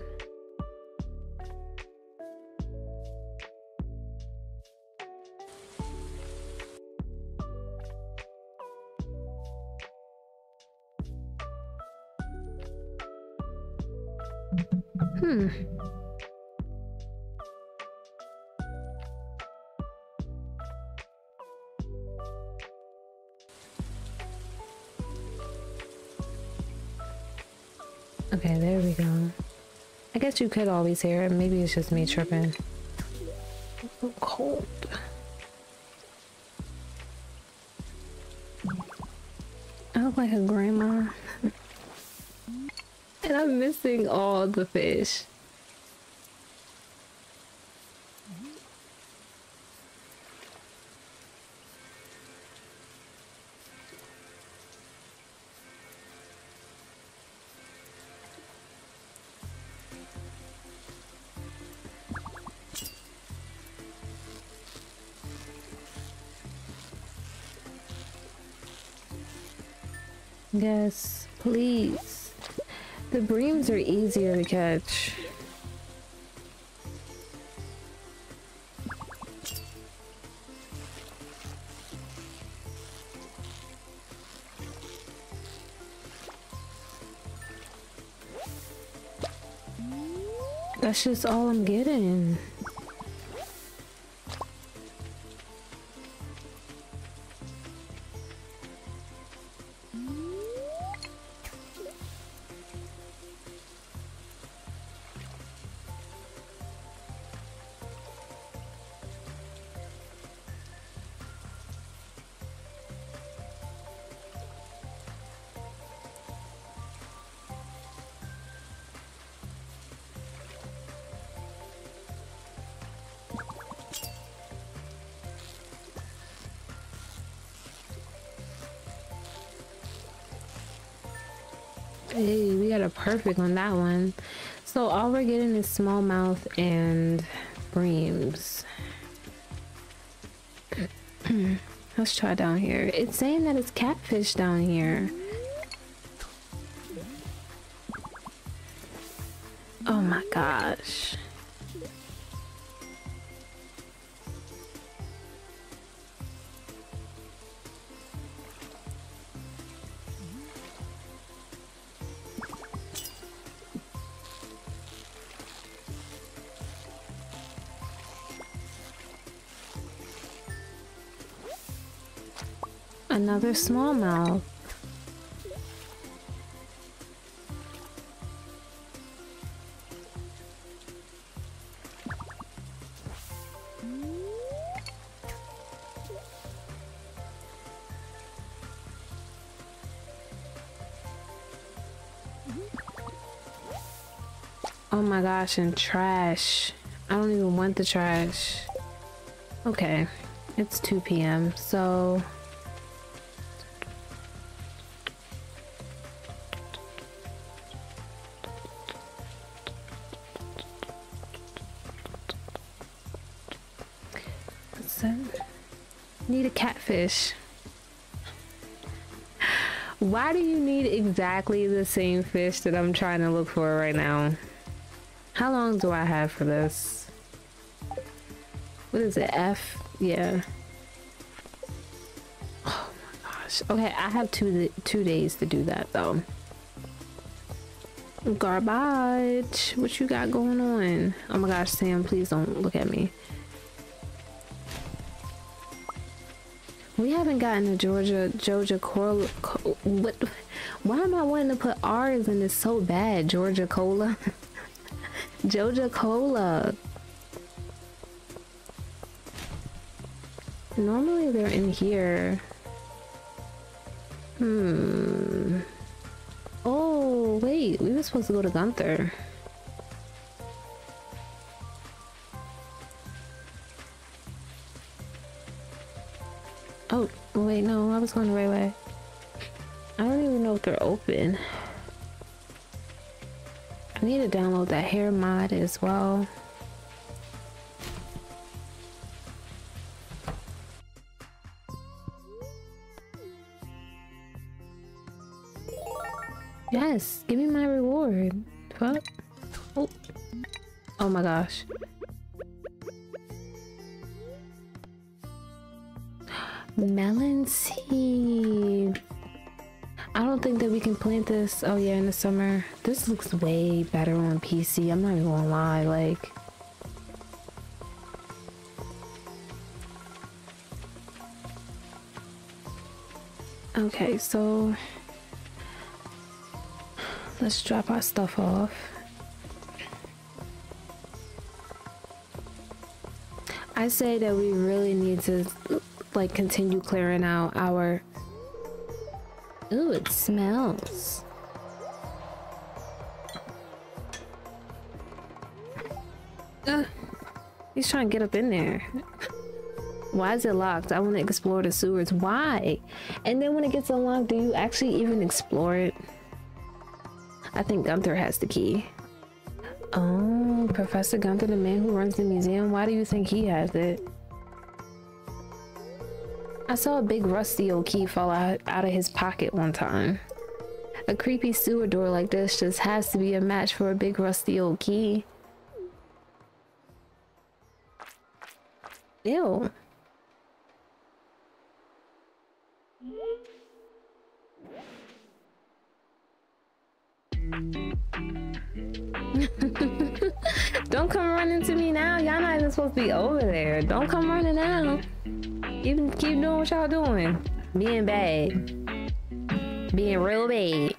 Hmm. Okay, there we go. I guess you could always hear it. Maybe it's just me tripping. It's so cold. I look like a grandma. And I'm missing all the fish. Yes, please. The breams are easier to catch. That's just all I'm getting. Hey, we got a perfect on that one. So all we're getting is smallmouth and breams. Let's try down here. It's saying that it's catfish down here. Oh my gosh. Another smallmouth. Oh my gosh, and trash. I don't even want the trash. Okay, it's two P M so need a catfish. Why do you need exactly the same fish that I'm trying to look for right now? How long do I have for this? What is it? F? Yeah. Oh my gosh. Okay, I have two two days to do that though. Garbage. What you got going on? Oh my gosh, Sam, please don't look at me. We haven't gotten a Georgia, Georgia Cola. Co what? Why am I wanting to put R's in this so bad? Georgia Cola. Georgia Cola. Normally they're in here. Hmm. Oh, wait. We were supposed to go to Gunther. Oh, Wait, no, I was going the right way. I don't even know if they're open. I need to download that hair mod as well. Yes, give me my reward. Fuck. Oh, oh my gosh. Melon seed. I don't think that we can plant this. Oh yeah, in the summer. This looks way better on P C. I'm not even gonna lie. Like, okay, so let's drop our stuff off. I say that we really need to like continue clearing out our... Ooh, it smells. Uh, he's trying to get up in there. Why is it locked? I want to explore the sewers. Why? And then when it gets unlocked, do you actually even explore it? I think Gunther has the key. Oh, Professor Gunther, the man who runs the museum. Why do you think he has it? I saw a big rusty old key fall out, out of his pocket one time. A creepy sewer door like this just has to be a match for a big rusty old key. Ew. Don't come running to me now. Y'all not even supposed to be over there. Don't come running now. Keep, keep doing what y'all doing. Being bad. Being real bad.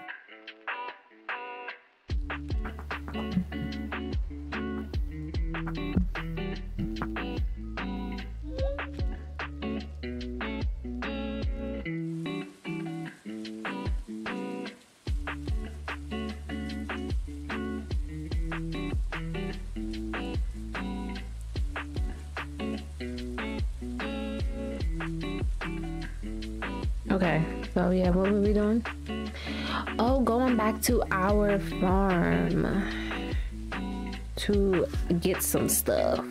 Okay, so yeah, what were we doing? Oh, going back to our farm to get some stuff.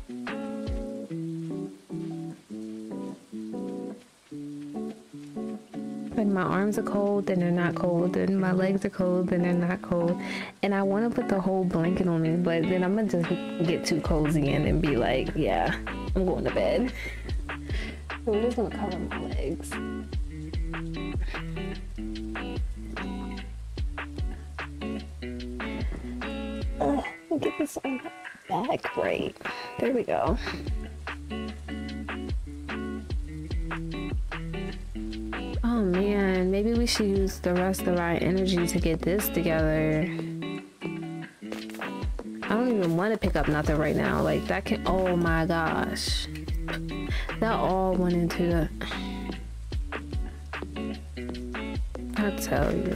Like my arms are cold, then they're not cold, and my legs are cold, then they're not cold. And I want to put the whole blanket on me, but then I'm gonna just get too cozy in and be like, yeah, I'm going to bed. So we're just gonna cover my legs. Oh, get this on my back right. There we go. Oh man, maybe we should use the rest of our energy to get this together. I don't even want to pick up nothing right now. Like that can, oh my gosh. That all went into the... I tell you.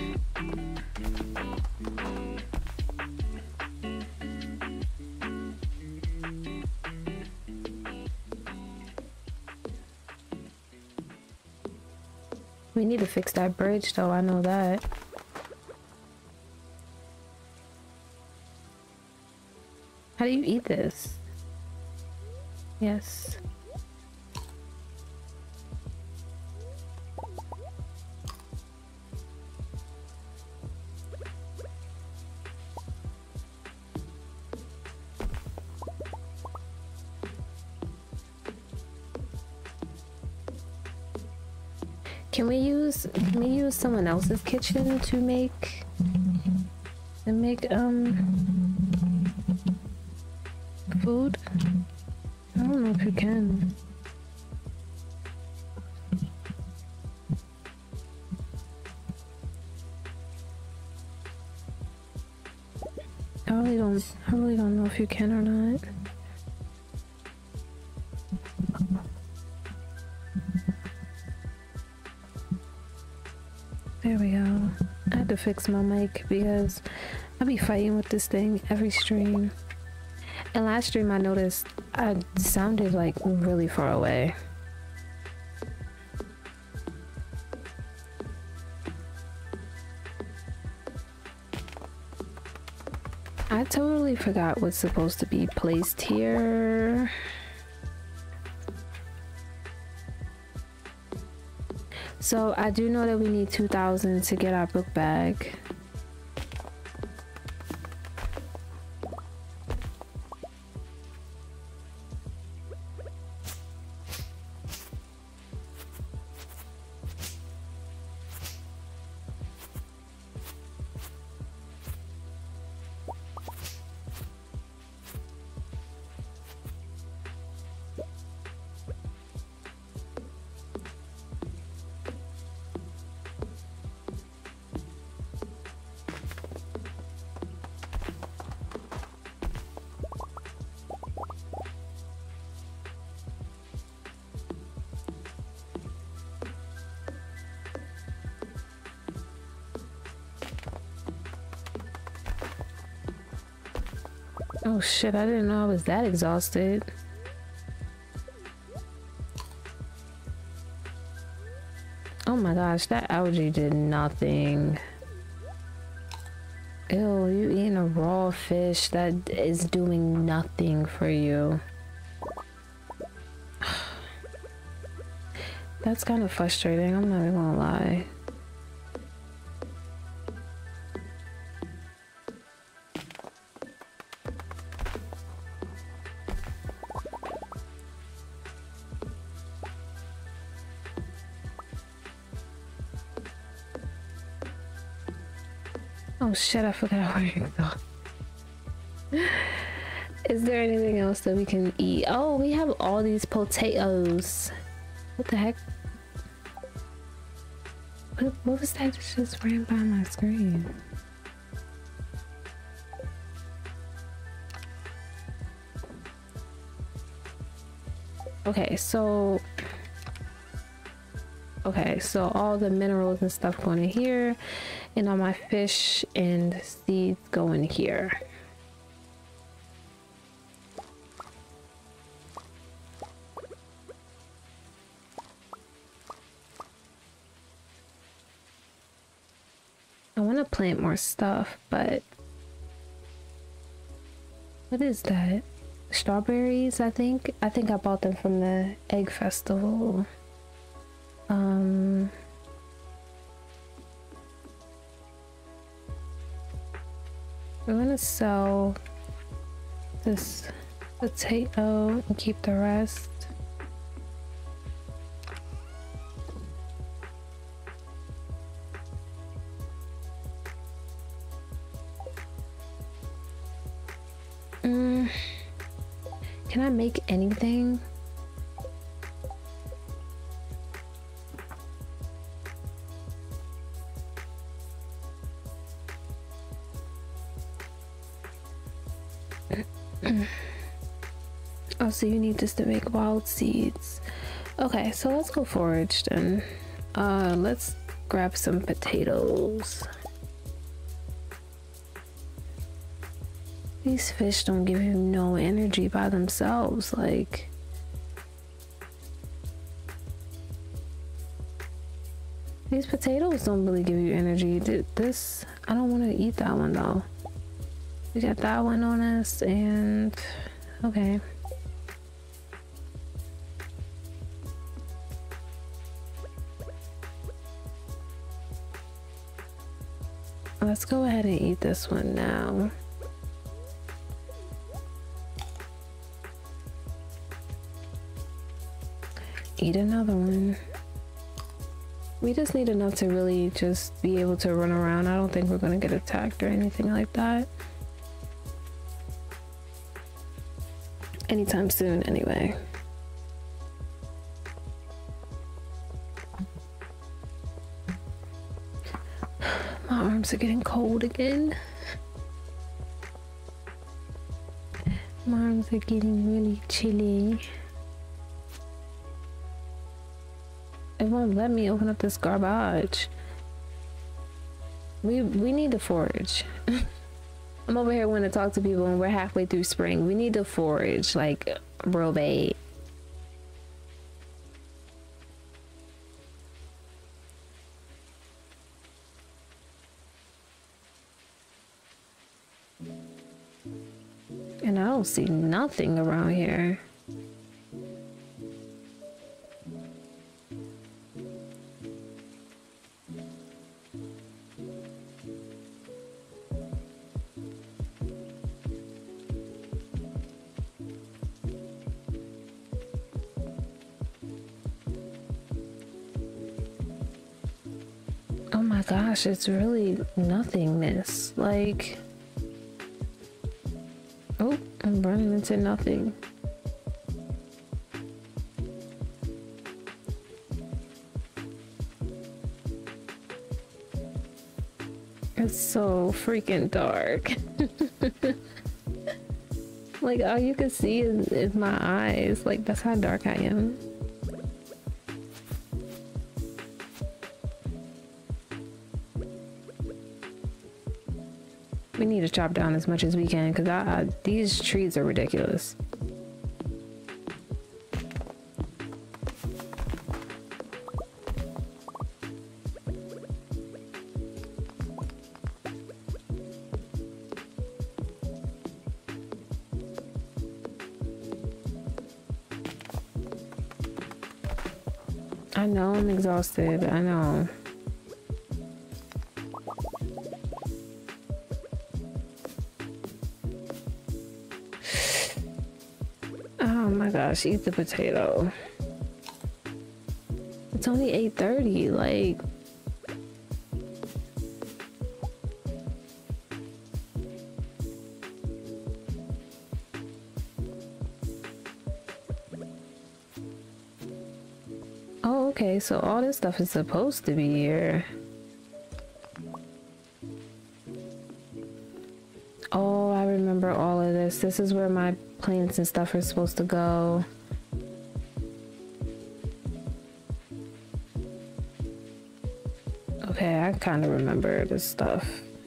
We need to fix that bridge though, I know that. How do you eat this? Yes. Can we use can we use someone else's kitchen to make and make um food? I don't know if you can. I really don't I really don't know if you can or not. There we go. I had to fix my mic because I be fighting with this thing every stream. And last stream I noticed I sounded like really far away. I totally forgot what's supposed to be placed here. So I do know that we need two thousand to get our book bag. Oh shit, I didn't know I was that exhausted. Oh my gosh, that algae did nothing. Ew, you eating a raw fish that is doing nothing for you. That's kind of frustrating, I'm not even gonna lie. Oh shit, I forgot where you go. Is there anything else that we can eat? Oh, we have all these potatoes. What the heck? What, what was that that just ran by my screen? Okay, so... Okay, so all the minerals and stuff going in here, and all my fish and seeds go in here. I want to plant more stuff, but what is that? Strawberries, I think. I think I bought them from the egg festival. Um, we're gonna sell this potato and keep the rest. Mm, can I make anything? Oh, so you need this to make wild seeds. Okay, so let's go forage then. Uh, let's grab some potatoes. These fish don't give you no energy by themselves, like. These potatoes don't really give you energy. This, I don't want to eat that one though. We got that one on us, and okay. Let's go ahead and eat this one now. Eat another one. We just need enough to really just be able to run around. I don't think we're gonna get attacked or anything like that. Anytime soon, anyway. My arms are getting cold again. My arms are getting really chilly. It won't let me open up this garbage. We we need to forage. I'm over here wanting to talk to people and we're halfway through spring. We need to forage, like, real bad. don't see nothing around here. Oh my gosh, it's really nothingness. Like, oh, I'm running into nothing. It's so freaking dark. Like, all you can see is, is my eyes. Like, that's how dark I am. We need to chop down as much as we can because I, I, these trees are ridiculous. I know I'm exhausted. I know. Oh my gosh, eat the potato. It's only eight thirty, like. Oh, okay, so all this stuff is supposed to be here. Oh, I remember all of this. This is where my plants and stuff are supposed to go. Okay, I kind of remember this stuff.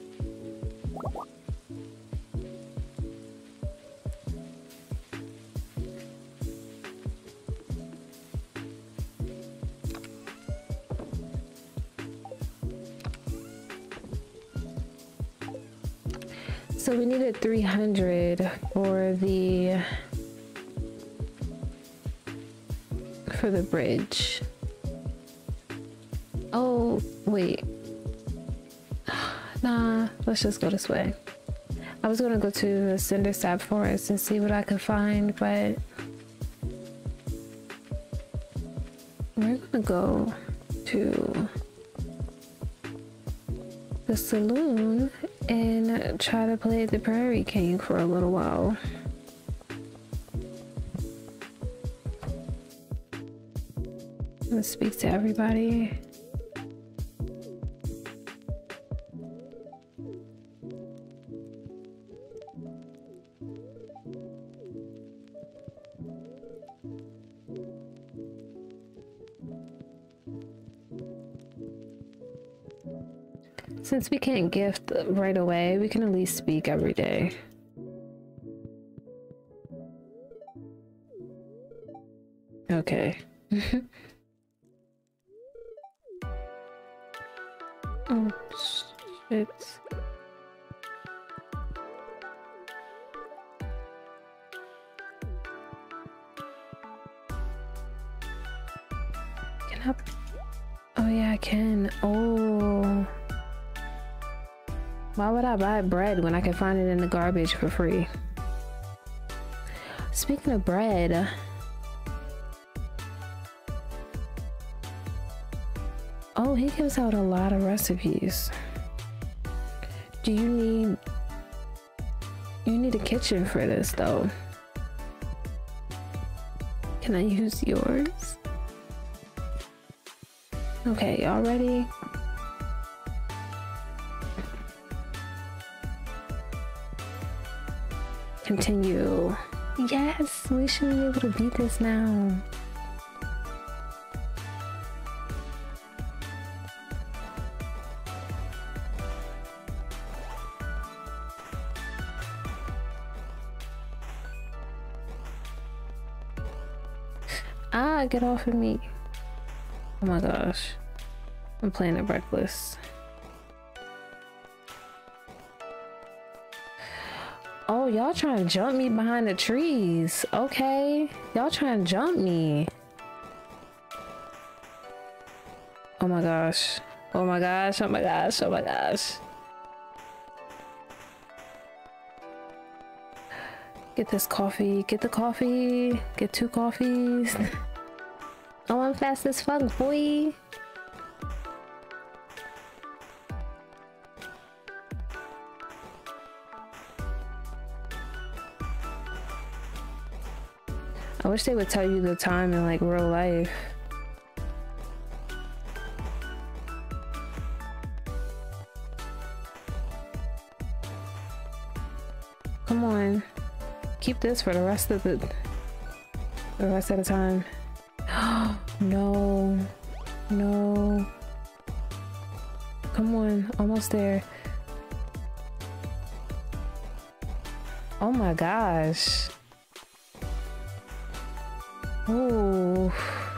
So we needed three hundred for the for the bridge. Oh, wait. Nah, let's just go this way. I was gonna go to the Cinder Sap Forest and see what I could find, but we're gonna go to the saloon and try to play the Prairie King for a little while. Let's speak to everybody. Since we can't gift right away, we can at least speak every day. Okay. Oh, shit. Can I? Oh yeah, I can. Oh. Why would I buy bread when I can find it in the garbage for free? Speaking of bread, oh, he gives out a lot of recipes. Do you need, you need a kitchen for this though. Can I use yours? Okay, y'all ready? Continue. Yes, we should be able to beat this now. Ah, get off of me. Oh my gosh. I'm playing it reckless. Oh, y'all trying to jump me behind the trees. Okay. Y'all trying to jump me. Oh my gosh. Oh my gosh. Oh my gosh. Oh my gosh. Get this coffee. Get the coffee. Get two coffees. Oh, I'm fast as fuck, boy. I wish they would tell you the time in like real life. Come on. Keep this for the rest of the the rest of the time. No. No. Come on. Almost there. Oh my gosh. Oh.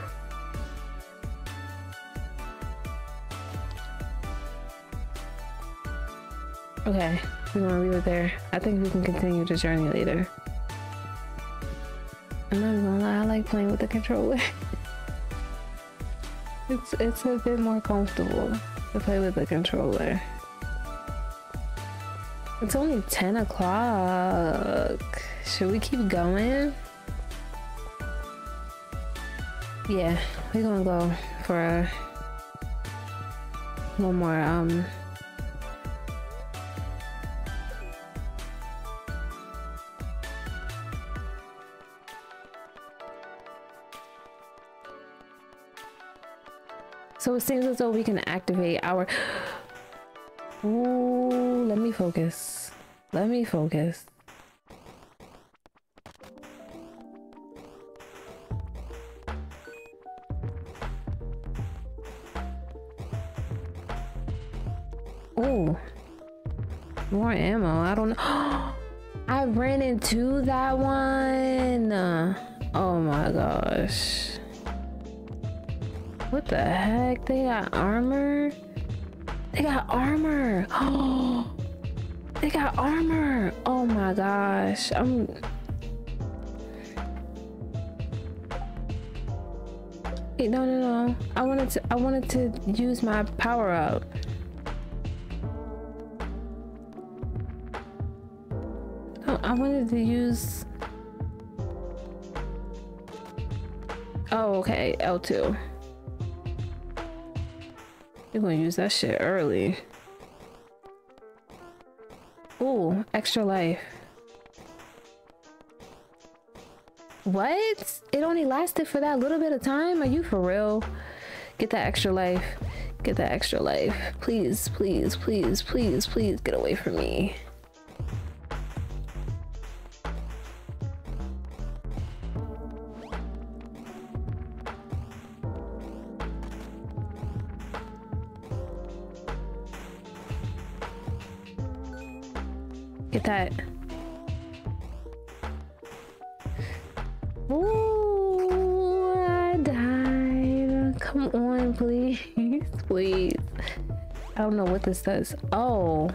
Okay, we're gonna leave it there. I think we can continue the journey later. I'm not even gonna lie, I like playing with the controller. it's it's a bit more comfortable to play with the controller. It's only ten o'clock. Should we keep going? Yeah, we're gonna go for a, one more um so it seems as though we can activate our Ooh, let me focus. Let me focus. Oh, more ammo. I don't know. I ran into that one. Oh my gosh. What the heck? They got armor? They got armor. Oh, they got armor. Oh my gosh. I'm. Wait, no, no, no. I wanted to. I wanted to use my power up. I wanted to use. Oh, okay, L two. You're gonna use that shit early. Ooh, extra life. What? It only lasted for that little bit of time? Are you for real? Get that extra life. Get that extra life. Please, please, please, please, please get away from me. Get that. Ooh, I died. Come on, please. Please. I don't know what this does. Oh.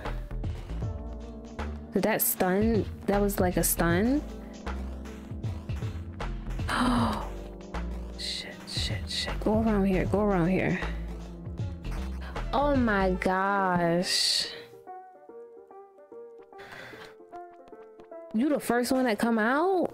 Did that stun? That was like a stun? Oh. Shit, shit, shit. Go around here. Go around here. Oh my gosh. You the first one that come out?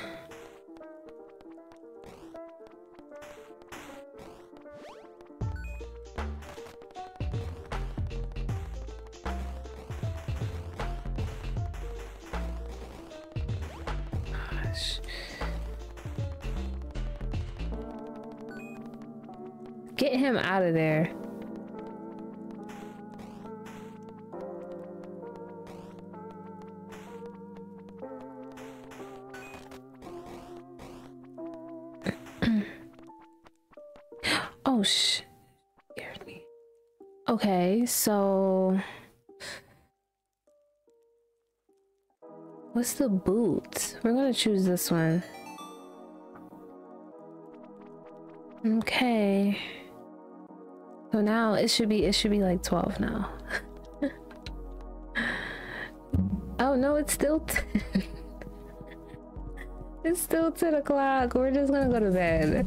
Gosh. Get him out of there. Oh sh! Scared me. Okay, so what's the boot? We're gonna choose this one. Okay. So now it should be it should be like twelve now. Oh no, it's still ten. It's still ten o'clock. We're just gonna go to bed.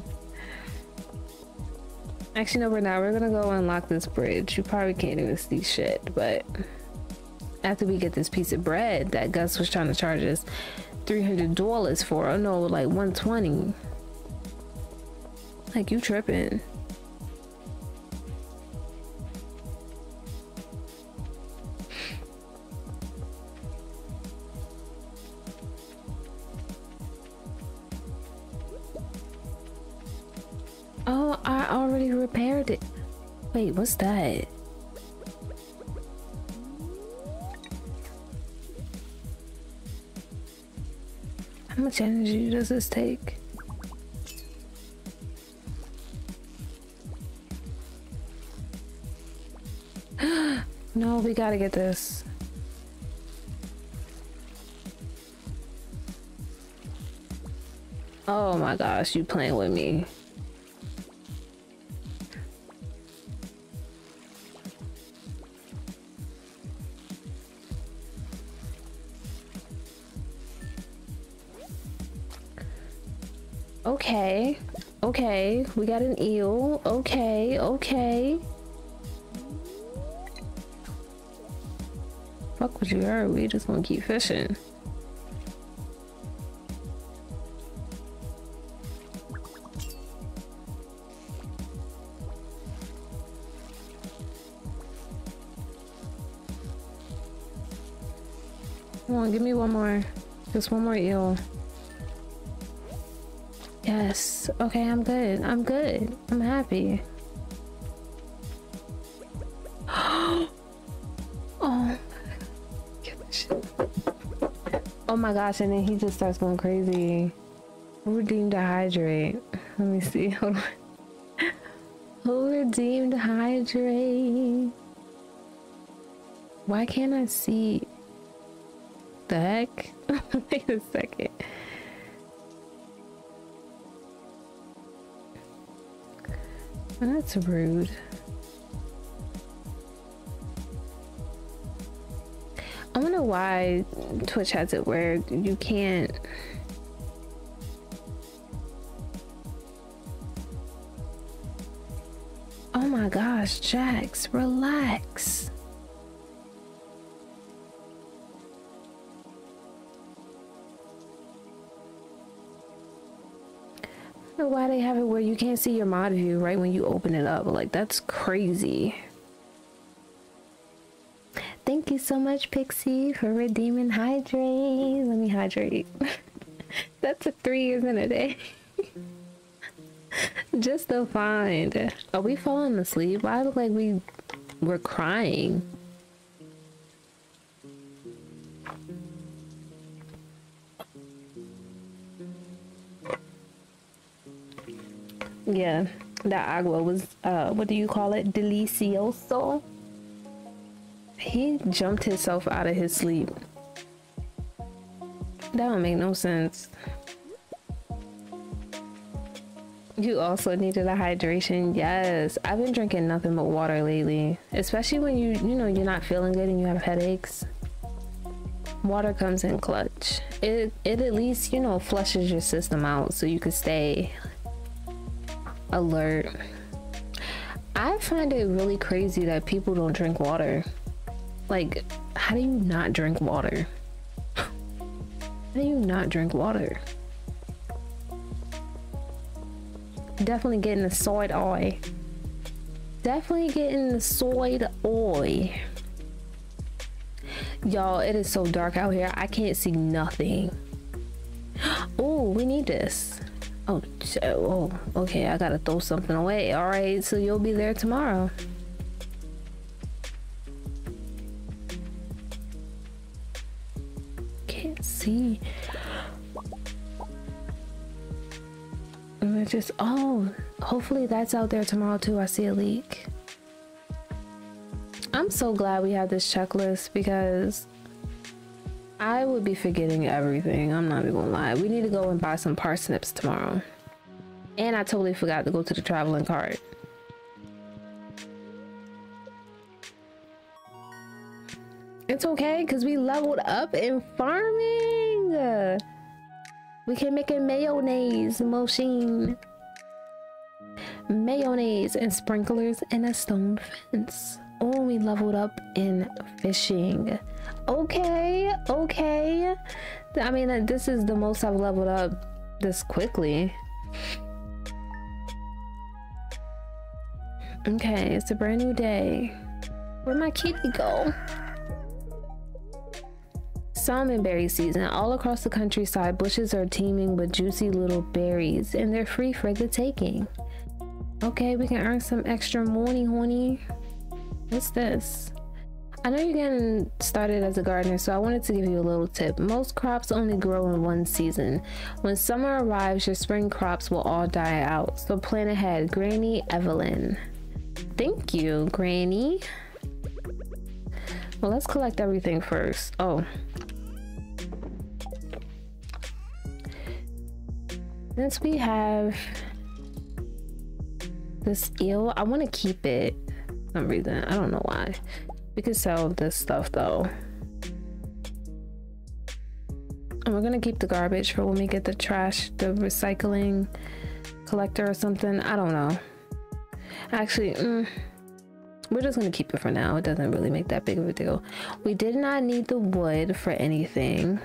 Actually, no, we're not. We're gonna go unlock this bridge. You probably can't even see shit, but after we get this piece of bread that Gus was trying to charge us three hundred dollars for, oh no, like one twenty. Like, you tripping. Oh, I already repaired it. Wait, what's that? How much energy does this take? No, we gotta get this. Oh my gosh, you playing with me. Okay, okay, we got an eel. Okay, okay. Fuck what you heard, we just gonna keep fishing. Come on, give me one more. Just one more eel. Yes. Okay, I'm good. I'm good. I'm happy. Oh. Oh my gosh, and then he just starts going crazy. Who redeemed to hydrate? Let me see. Hold on. Who redeemed to hydrate? Why can't I see? The heck? Wait a second. That's rude. I wonder why Twitch has it where you can't. Oh my gosh, Jax, relax. I don't know why they have it where you can't see your mod view right when you open it up. Like, that's crazy. Thank you so much, Pixie, for redeeming hydrate. Let me hydrate. That took three years in a day. Just to find. Are we falling asleep? I look like we were crying. Yeah, that agua was, uh, what do you call it? Delicioso. He jumped himself out of his sleep. That don't make no sense. You also needed a hydration. Yes, I've been drinking nothing but water lately, especially when you, you know, you're not feeling good and you have headaches. Water comes in clutch. It, it at least, you know, flushes your system out so you can stay alert. I find it really crazy that people don't drink water. Like, how do you not drink water? How do you not drink water? Definitely getting the soy oil. Definitely getting the soy oil. Y'all, it is so dark out here. I can't see nothing. Oh, we need this. Oh, oh, okay. I gotta throw something away. All right, so you'll be there tomorrow. Can't see. It's just, oh, hopefully that's out there tomorrow too. I see a leak. I'm so glad we have this checklist because I would be forgetting everything. I'm not even gonna lie. We need to go and buy some parsnips tomorrow. And I totally forgot to go to the traveling cart. It's okay because we leveled up in farming. We can make a mayonnaise machine. Mayonnaise and sprinklers and a stone fence. Oh, we leveled up in fishing. Okay, okay. I mean, this is the most I've leveled up this quickly. Okay, it's a brand new day. Where'd my kitty go? Salmon berry season. All across the countryside, bushes are teeming with juicy little berries, and they're free for the taking. Okay, we can earn some extra money, honey. What's this? I know you're getting started as a gardener, so I wanted to give you a little tip. Most crops only grow in one season. When summer arrives, your spring crops will all die out. So plan ahead. Granny Evelyn. Thank you, Granny. Well, let's collect everything first. Oh. Since we have this eel, I want to keep it for some reason. I don't know why. We could sell this stuff though. And we're gonna keep the garbage for when we get the trash, the recycling collector or something. I don't know. Actually, mm, we're just gonna keep it for now. It doesn't really make that big of a deal. We did not need the wood for anything,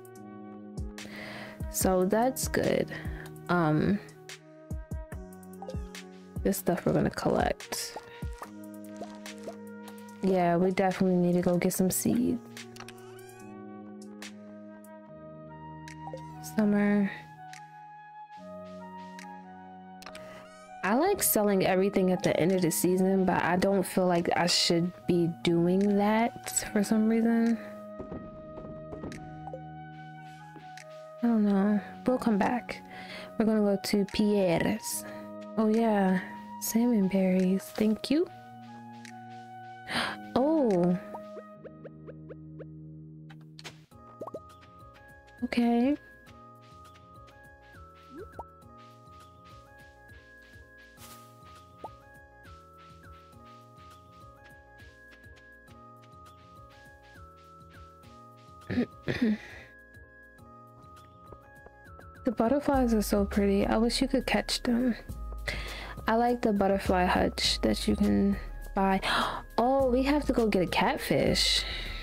so that's good. Um, this stuff we're gonna collect. Yeah, we definitely need to go get some seeds. Summer. I like selling everything at the end of the season, but I don't feel like I should be doing that for some reason. I don't know. We'll come back. We're gonna go to Pierre's. Oh yeah, salmon berries. Thank you. Oh. Okay. The butterflies are so pretty. I wish you could catch them. I like the butterfly hutch that you can buy. Oh, we have to go get a catfish.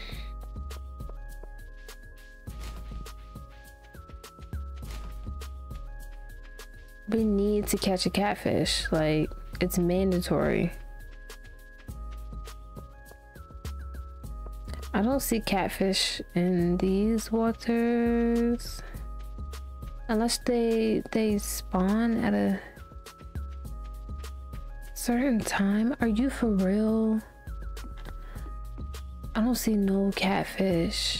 We need to catch a catfish. Like, it's mandatory. I don't see catfish in these waters. Unless they they spawn at a certain time. Are you for real? I don't see no catfish.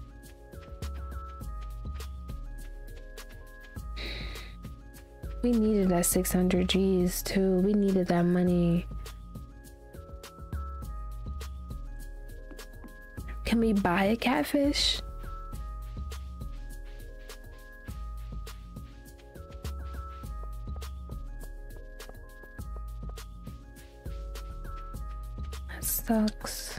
We needed that six hundred G's too. We needed that money. Can we buy a catfish? That sucks.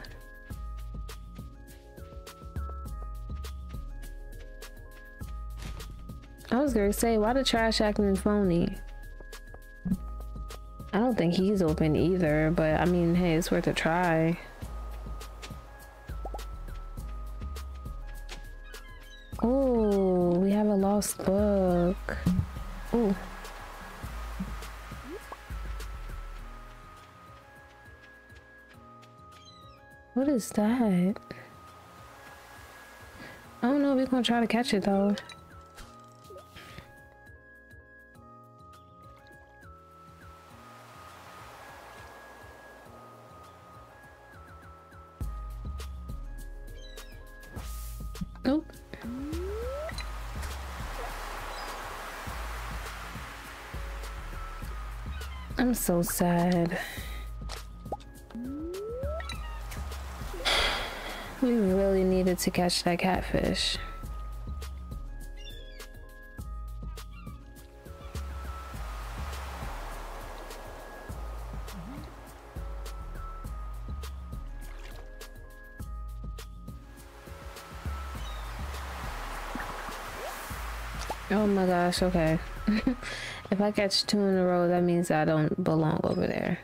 I was gonna say, why the trash acting phony? I don't think he's open either, but I mean, hey, it's worth a try. Oh, we have a lost book. Oh. What is that? I don't know, we're gonna try to catch it though. Nope. I'm so sad. We really needed to catch that catfish. Oh my gosh, okay. If I catch two in a row, that means I don't belong over there.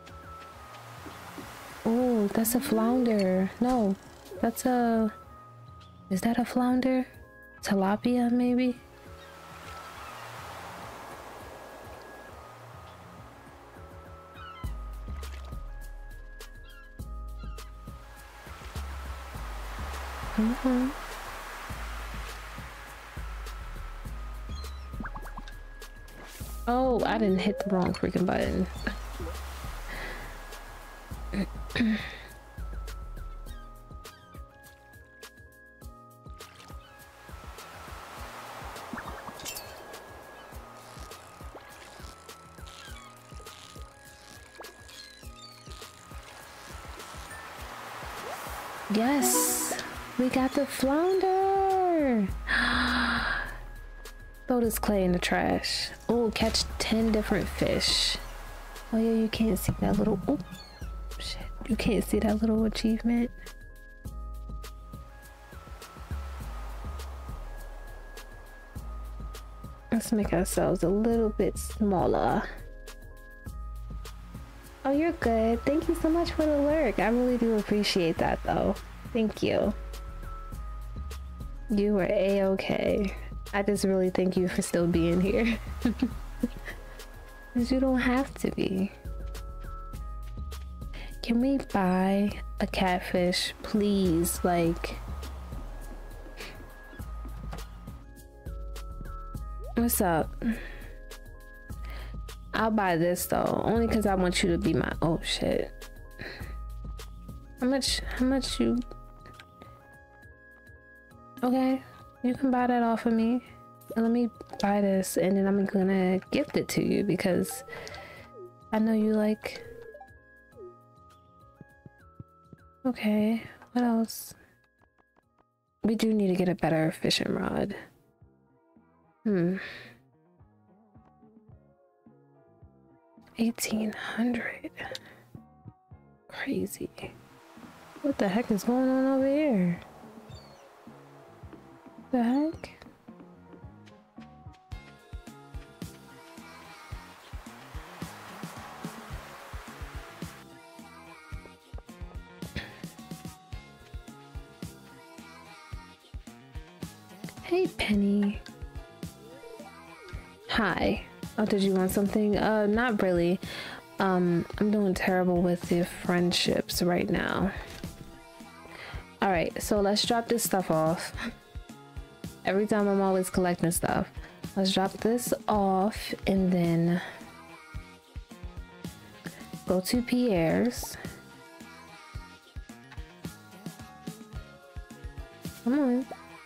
Oh, that's a flounder. No, that's a... Is that a flounder? Tilapia, maybe? Mm-hmm. Oh, I didn't hit the wrong freaking button. Yes, we got the flounder. Throw this clay in the trash. Oh, catch ten different fish. Oh yeah, you can't see that little, oh shit, you can't see that little achievement. Let's make ourselves a little bit smaller. Oh, you're good. Thank you so much for the lurk. I really do appreciate that though. Thank you. You were a-okay. I just really thank you for still being here. Because you don't have to be. Can we buy a catfish, please? Like, what's up? I'll buy this though, only because I want you to be my, oh shit. How much, how much you, okay, you can buy that off of me. And let me buy this and then I'm gonna gift it to you because I know you like, okay, what else? We do need to get a better fishing rod. Hmm. eighteen hundred. Crazy. What the heck is going on over here? The heck? Hey, Penny. Hi. Oh, did you want something? Uh, not really. Um, I'm doing terrible with the friendships right now. All right, so let's drop this stuff off. Every time I'm always collecting stuff. Let's drop this off and then go to Pierre's. Come on.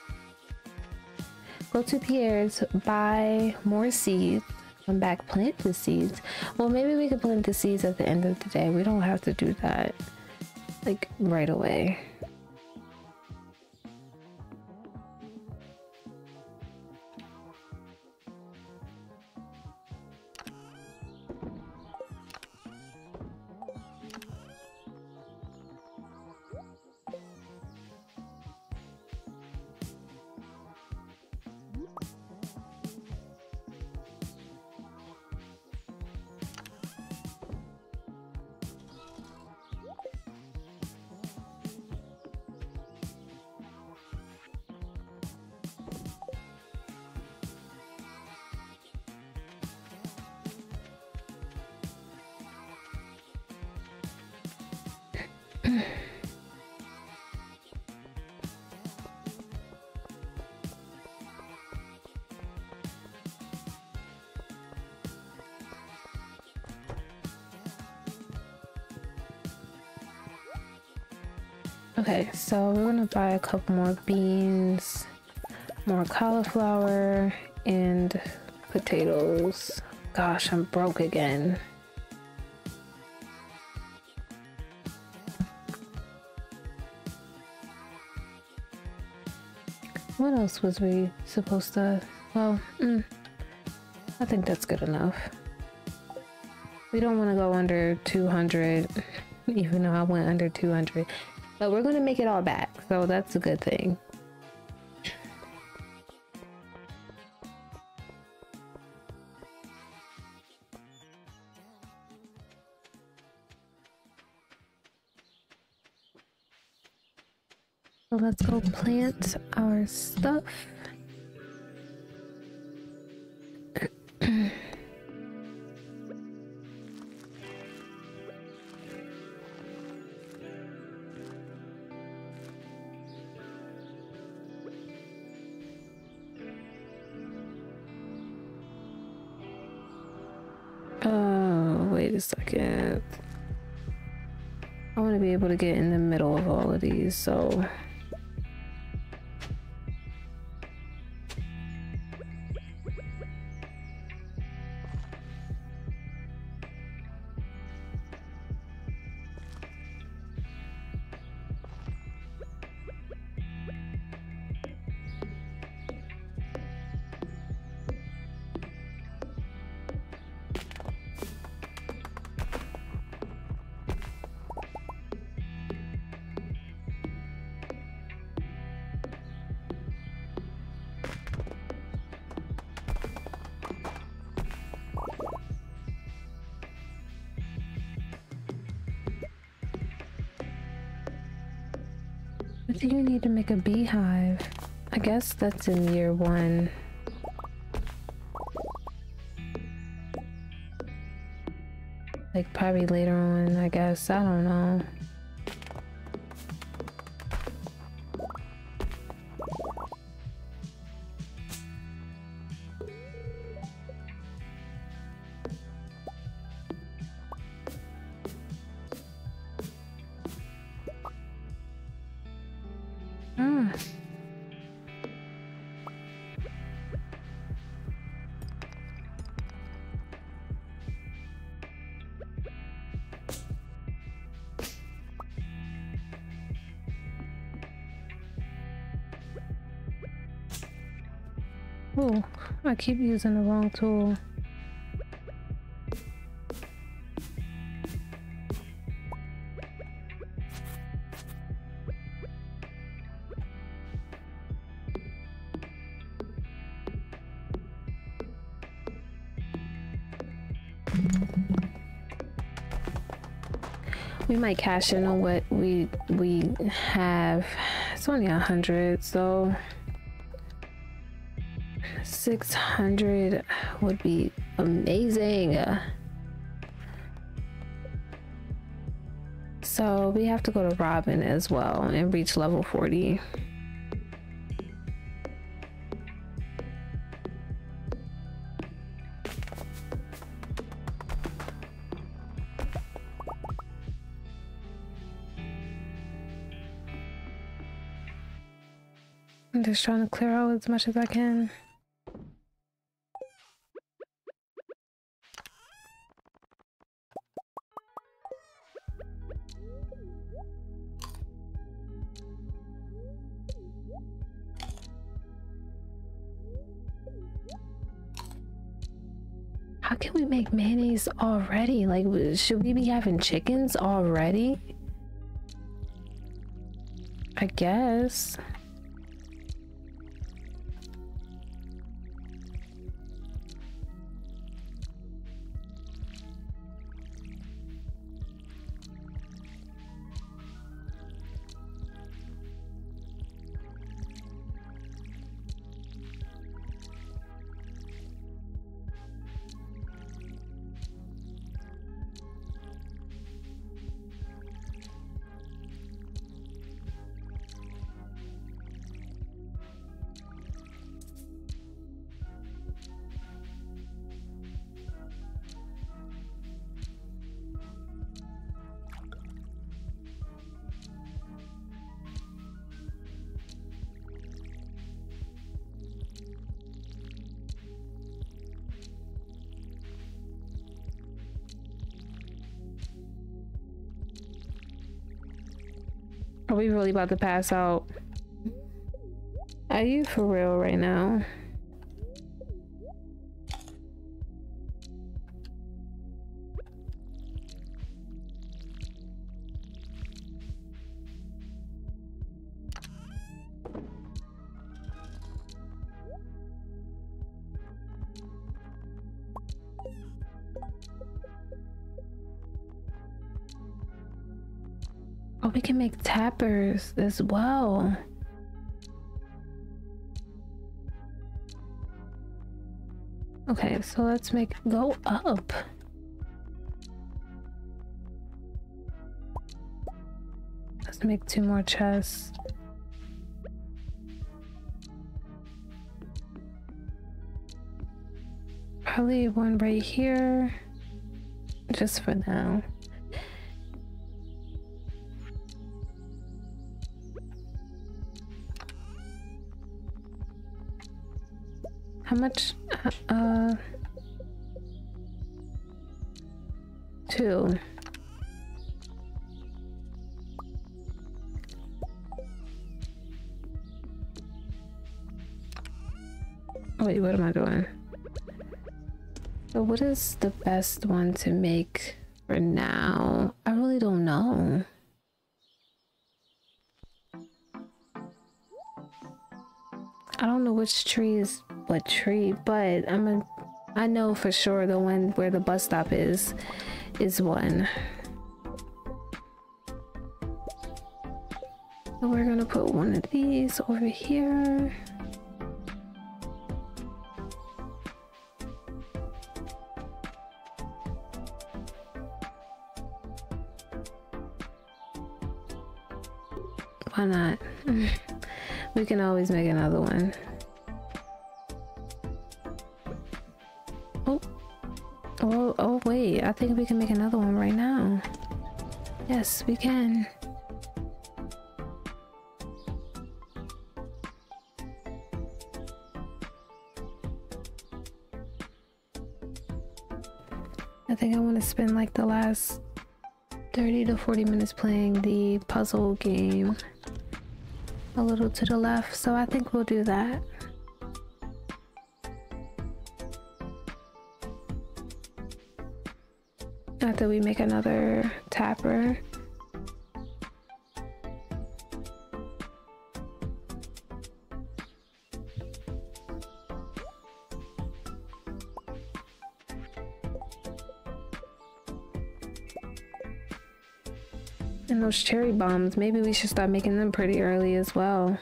Go to Pierre's, buy more seeds, come back, plant the seeds. Well, maybe we could plant the seeds at the end of the day. We don't have to do that like right away. Okay, so we're gonna buy a couple more beans, more cauliflower, and potatoes. Gosh, I'm broke again. What else was we supposed to, well, mm, I think that's good enough. We don't want to go under two hundred, even though I went under two hundred. But we're gonna make it all back, so that's a good thing. So let's go plant our stuff. Oh, wait a second. I want to be able to get in the middle of all of these, so I think you need to make a beehive. I guess that's in year one. Like probably later on, I guess. I don't know. Mm. Oh, I keep using the wrong tool. We might cash in on what we we have. It's only a hundred, so six hundred would be amazing. So we have to go to Robin as well and reach level forty. I'm just trying to clear out as much as I can. How can we make mayonnaise already? Like, should we be having chickens already? I guess. Are we really about to pass out? Are you for real right now? Oh, we can make tappers as well. Okay, so let's make go up. Let's make two more chests. Probably one right here, just for now. How much? Uh, two. Wait, what am I doing? So what is the best one to make for now? I really don't know. I don't know which tree is what tree, but I'm a, I know for sure the one where the bus stop is, is one. So we're gonna put one of these over here. Why not? We can always make another one. Oh, oh, oh wait, I think we can make another one right now. Yes, we can. I think I want to spend like the last thirty to forty minutes playing the puzzle game a little to the left, so I think we'll do that. After we make another tapper. And those cherry bombs, maybe we should start making them pretty early as well.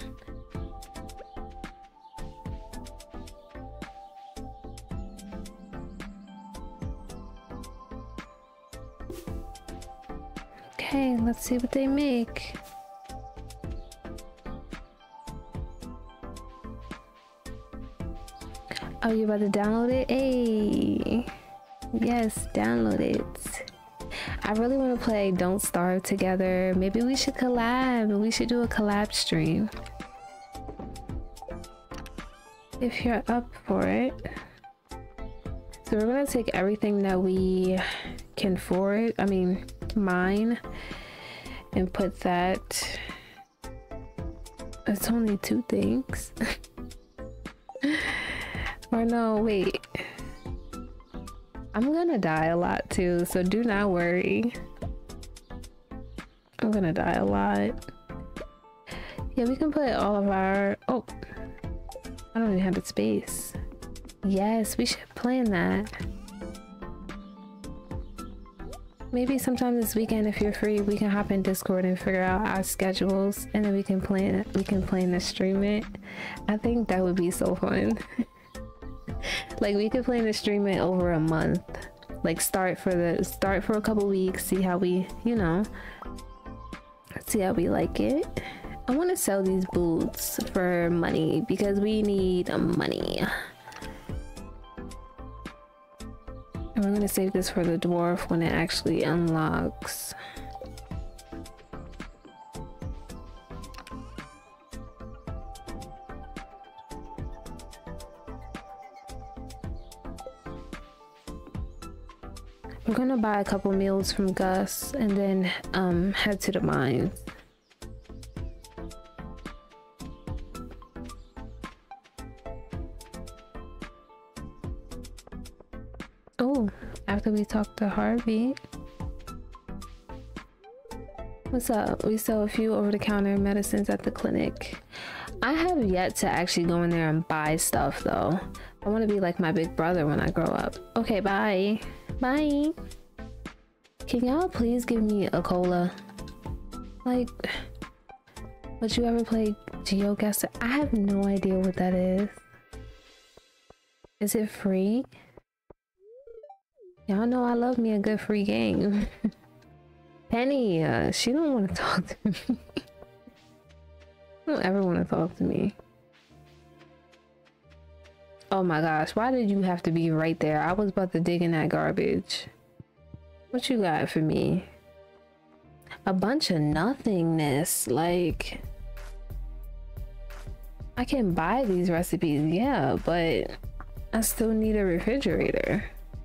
Okay, let's see what they make. Oh, you about to download it? Hey, yes, download it. I really want to play Don't Starve together. Maybe we should collab. We should do a collab stream. If you're up for it. So we're gonna take everything that we can afford, I mean mine, and put that. It's only two things. Or no, wait. I'm gonna die a lot too, so do not worry. I'm gonna die a lot. Yeah, we can put all of our... Oh, I don't even have the space. Yes, we should plan that. Maybe sometime this weekend, if you're free, we can hop in Discord and figure out our schedules, and then we can plan. We can plan to stream it. I think that would be so fun. Like we could plan to stream it over a month. Like start for the start for a couple weeks, see how we, you know, see how we like it. I want to sell these boots for money because we need money. And we're gonna save this for the dwarf when it actually unlocks. I'm gonna buy a couple meals from Gus and then um, head to the mines. Oh, after we talk to Harvey. What's up? We sell a few over-the-counter medicines at the clinic. I have yet to actually go in there and buy stuff though. I want to be like my big brother when I grow up. Okay, bye. Bye. Can y'all please give me a cola? Like, would you ever play GeoGuessr? I have no idea what that is. Is it free? Y'all know I love me a good free game. Penny, uh, she don't want to talk to me. Don't ever want to talk to me. Oh my gosh, why did you have to be right there? I was about to dig in that garbage. What you got for me? A bunch of nothingness. Like, I can buy these recipes, yeah, but I still need a refrigerator.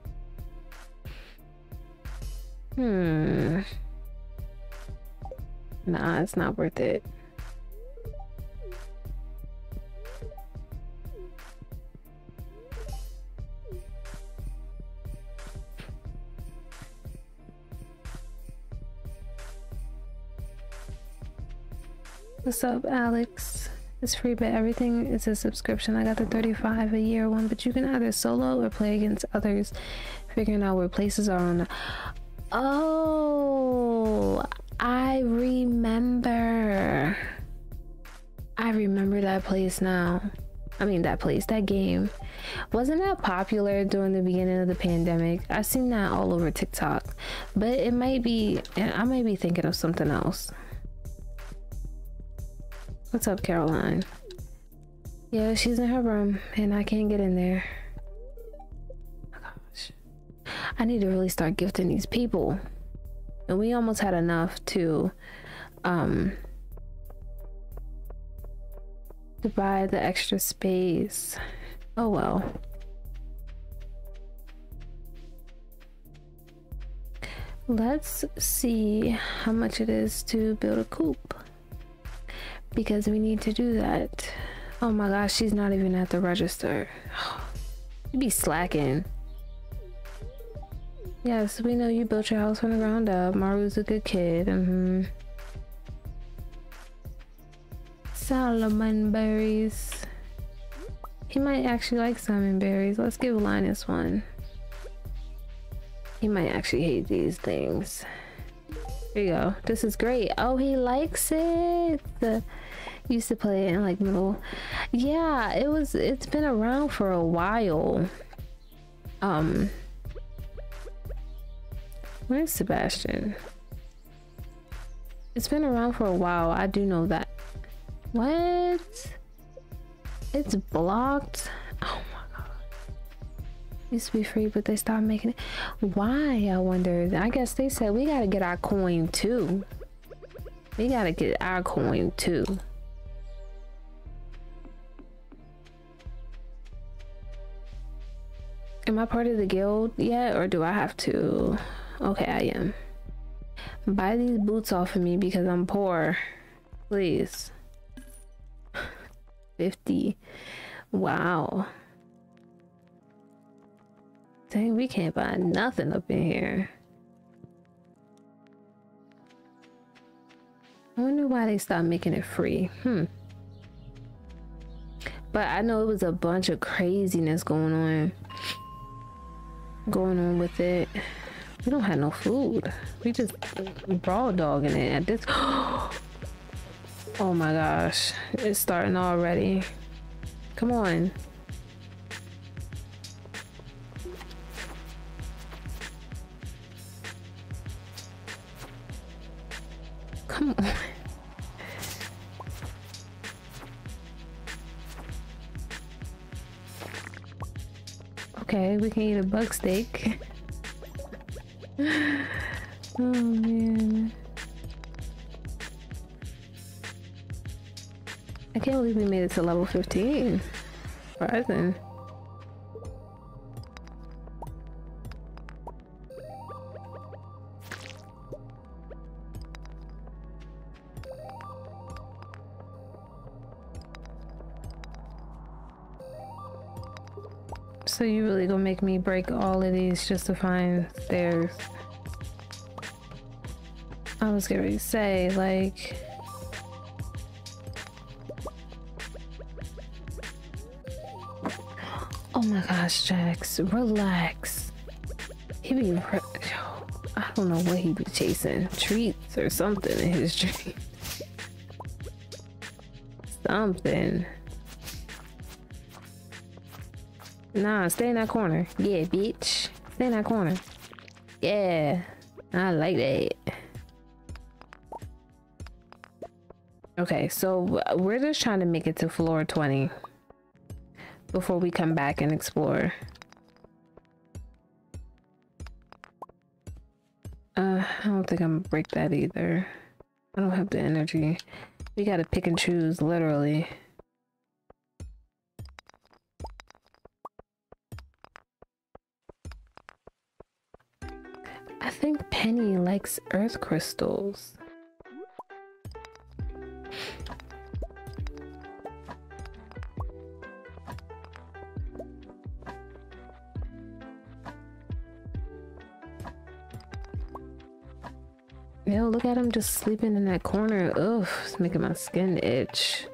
Hmm. Nah, it's not worth it. What's up, Alex? It's free, but everything is a subscription. I got the thirty-five a year one, but you can either solo or play against others, figuring out where places are on the... Oh, I remember. I remember that place now. I mean, that place, that game. Wasn't that popular during the beginning of the pandemic? I've seen that all over TikTok, but it might be, I might be thinking of something else. What's up, Caroline? Yeah, she's in her room and I can't get in there. Oh gosh. I need to really start gifting these people. And we almost had enough to um to buy the extra space. Oh well. Let's see how much it is to build a coop, because we need to do that. Oh my gosh, she's not even at the register. You be slacking. Yes, we know you built your house from the ground up. Maru's a good kid. Mm-hmm. Salmon berries. He might actually like salmon berries. Let's give Linus one. He might actually hate these things. Here you go. This is great. Oh, he likes it. The, used to play it in like middle. Yeah, it was. It's been around for a while. Um, where's Sebastian? It's been around for a while. I do know that. What? It's blocked. Oh my god. Used to be free, but they stopped making it. Why? I wonder. I guess they said we gotta get our coin too. We gotta get our coin too. Am I part of the guild yet, or do I have to? Okay, I am. Buy these boots off of me because I'm poor. Please. fifty. Wow. Dang, we can't buy nothing up in here. I wonder why they stopped making it free. Hmm. But I know it was a bunch of craziness going on. Going on with it. We don't have no food. We just raw dogging it at this. Oh my gosh. It's starting already. Come on. Come on. Okay, we can eat a bug steak. Oh man. I can't believe we made it to level fifteen. Surprising. So you really gonna make me break all of these just to find stairs? I was gonna say, like... Oh my gosh, Jax, relax. He be... Re I don't know what he be chasing treats or something in his dream. Something. Nah, stay in that corner. Yeah, bitch. Stay in that corner. Yeah, I like that. Okay, so we're just trying to make it to floor twenty before we come back and explore. Uh, I don't think I'm gonna break that either. I don't have the energy. We gotta pick and choose, literally. I think Penny likes earth crystals. Yo, look at him just sleeping in that corner. Ugh, it's making my skin itch.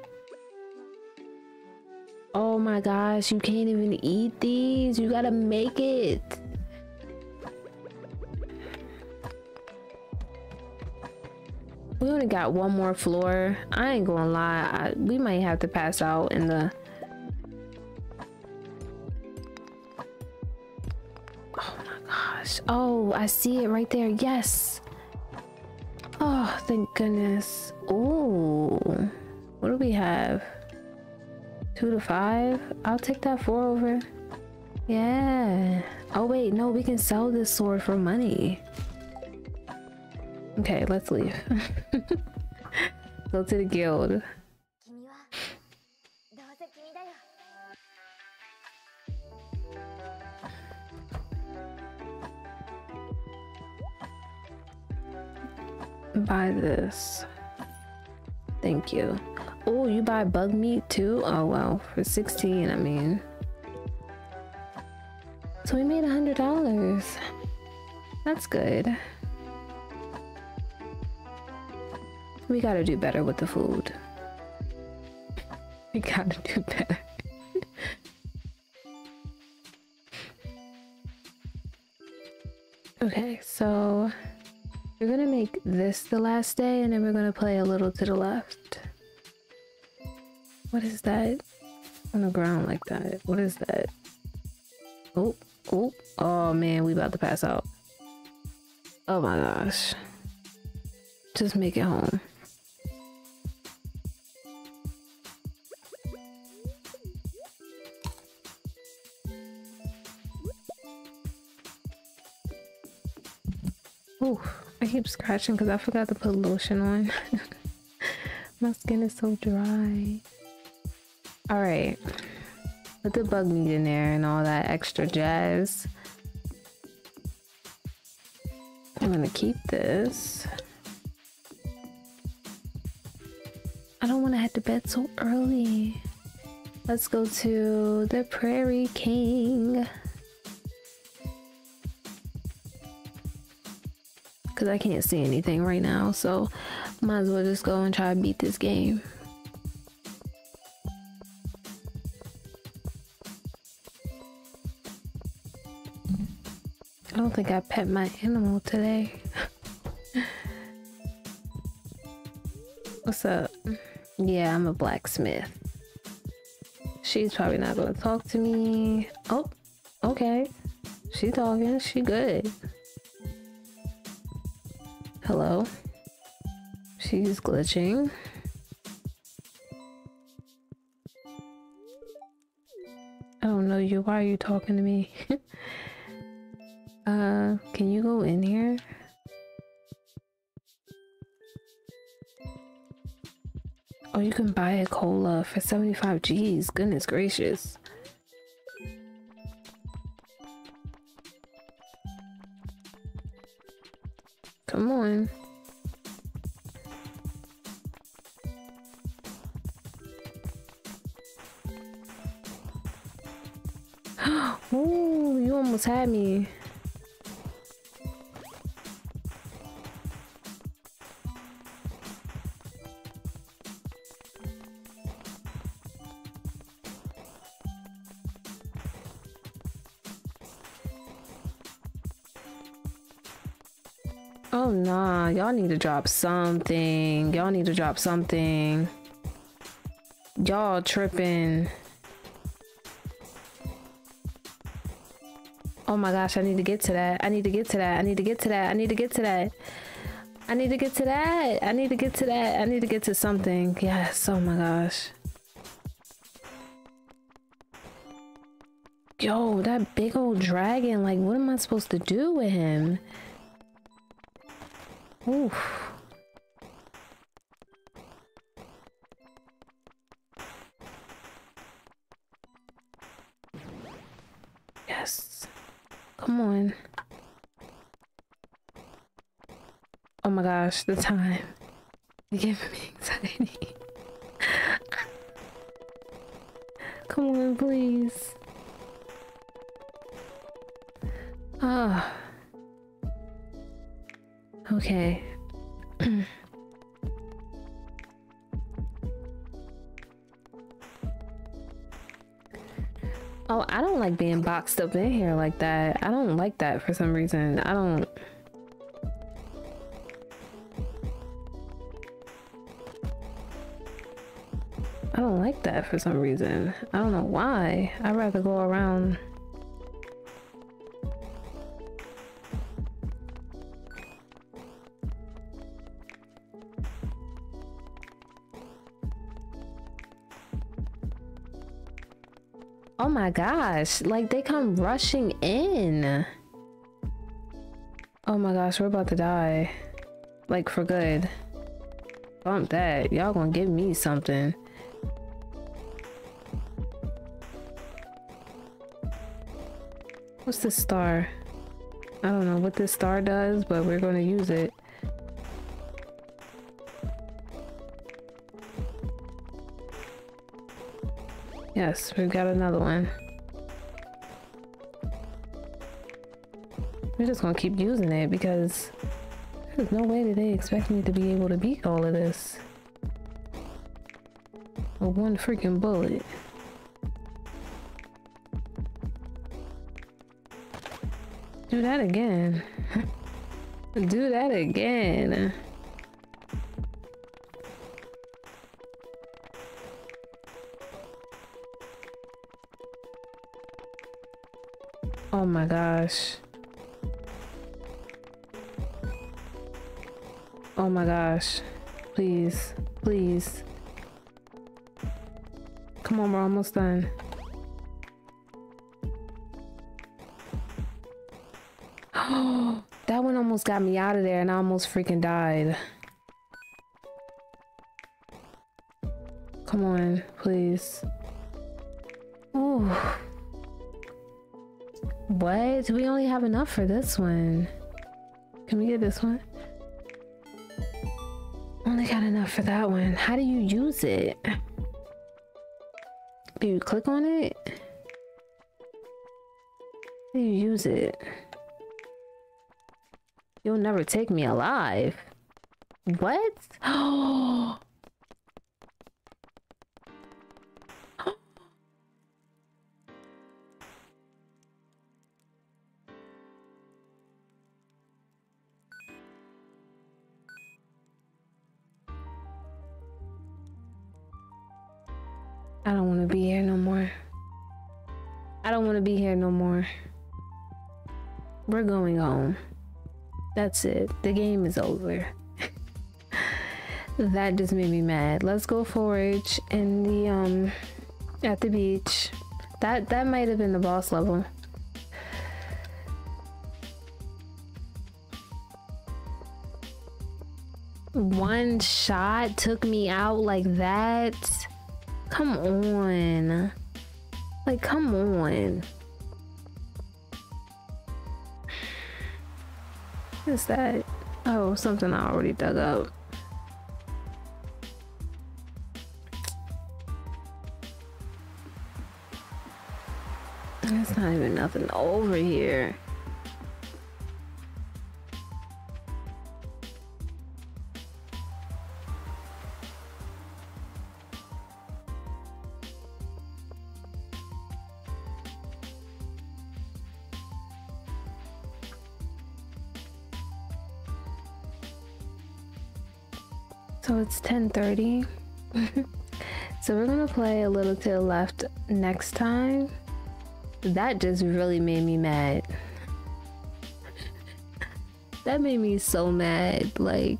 Oh my gosh, you can't even eat these. You gotta make it. We only got one more floor. I ain't gonna lie. I, we might have to pass out in the... Oh my gosh. Oh, I see it right there. Yes. Oh, thank goodness. Ooh. What do we have? Two to five? I'll take that four over. Yeah. Oh wait, no, we can sell this sword for money. Okay, let's leave. Go to the guild. Buy this. Thank you. Oh, you buy bug meat too? Oh well, for sixteen, I mean. So we made a hundred dollars. That's good. We gotta do better with the food. We gotta do better. Okay, so we're gonna make this the last day and then we're gonna play a little to the left. What is that on the ground like that? What is that? Oh, oh, oh man, we about to pass out. Oh my gosh. Just make it home. Ooh, I keep scratching because I forgot to put lotion on. My skin is so dry. Alright. Put the bug meat in there and all that extra jazz. I'm gonna keep this. I don't want to head to bed so early. Let's go to the Prairie King. Because I can't see anything right now, so might as well just go and try to beat this game. I don't think I pet my animal today. What's up? Yeah, I'm a blacksmith. She's probably not gonna talk to me. Oh, okay. She talking, she good. Hello. She's glitching. I don't know you. Why are you talking to me? uh, can you go in here? Oh, you can buy a cola for seventy-five G's. Goodness gracious. Come on. Ooh, you almost had me. Oh nah, y'all need to drop something. Y'all need to drop something. Y'all tripping. Oh my gosh, I need to get to that. I need to get to that. I need to get to that. I need to get to that. I need to get to that. I need to get to that. I need to get to something. Yes, oh my gosh. Yo, that big old dragon, like what am I supposed to do with him? Oof. Yes. Come on. Oh my gosh, the time. You're giving me anxiety. Come on, please. Ah. Okay. Oh, I don't like being boxed up in here like that. I don't like that for some reason. I don't. I don't like that for some reason. I don't know why. I'd rather go around. Oh my gosh, like they come rushing in. Oh my gosh, we're about to die. Like for good. Bump that. Y'all gonna give me something. What's this star? I don't know what this star does, but we're gonna use it. Yes, we've got another one. We're just gonna keep using it because there's no way that they expect me to be able to beat all of this with one freaking bullet. Do that again. Do that again. Oh my gosh. Oh my gosh. Please. Please. Come on, we're almost done. Oh, that one almost got me out of there and I almost freaking died. Come on, please. Ooh. What? We only have enough for this one. Can we get this one? Only got enough for that one. How do you use it? Do you click on it? How do you use it? You'll never take me alive. What? Oh. I don't want to be here no more. I don't want to be here no more. We're going home. That's it. The game is over. That just made me mad. Let's go forage in the um at the beach. That that might have been the boss level. One shot took me out like that. Come on. Like, come on. What is that? Oh, something I already dug up. There's not even nothing over here. So it's ten thirty. So we're gonna play a little to the left next time. That just really made me mad. That made me so mad. Like,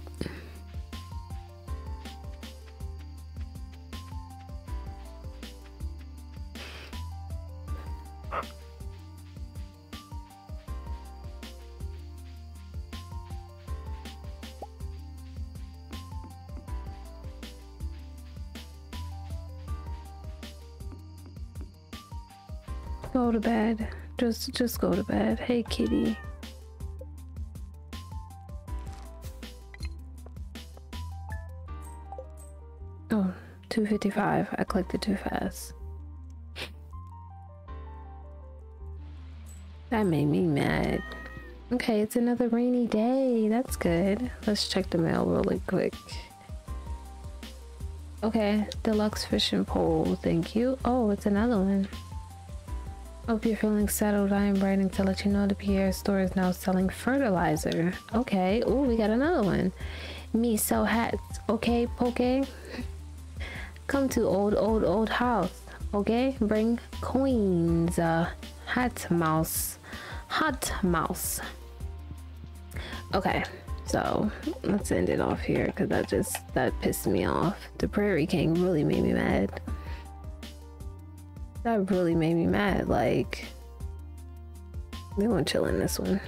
go to bed. Just just go to bed. Hey kitty. Oh, two fifty-five. I clicked it too fast. That made me mad. Okay, it's another rainy day. That's good. Let's check the mail really quick. Okay, deluxe fishing pole. Thank you. Oh, it's another one. Hope you're feeling settled. I am writing to let you know the Pierre store is now selling fertilizer. Okay. Oh, we got another one. Me sell hats. Okay, Poke. Come to old, old, old house. Okay, bring coins. Uh, hot mouse. Hot mouse. Okay, so let's end it off here because that just, that pissed me off. The Prairie King really made me mad. That really made me mad. Like, we won't chill in this one.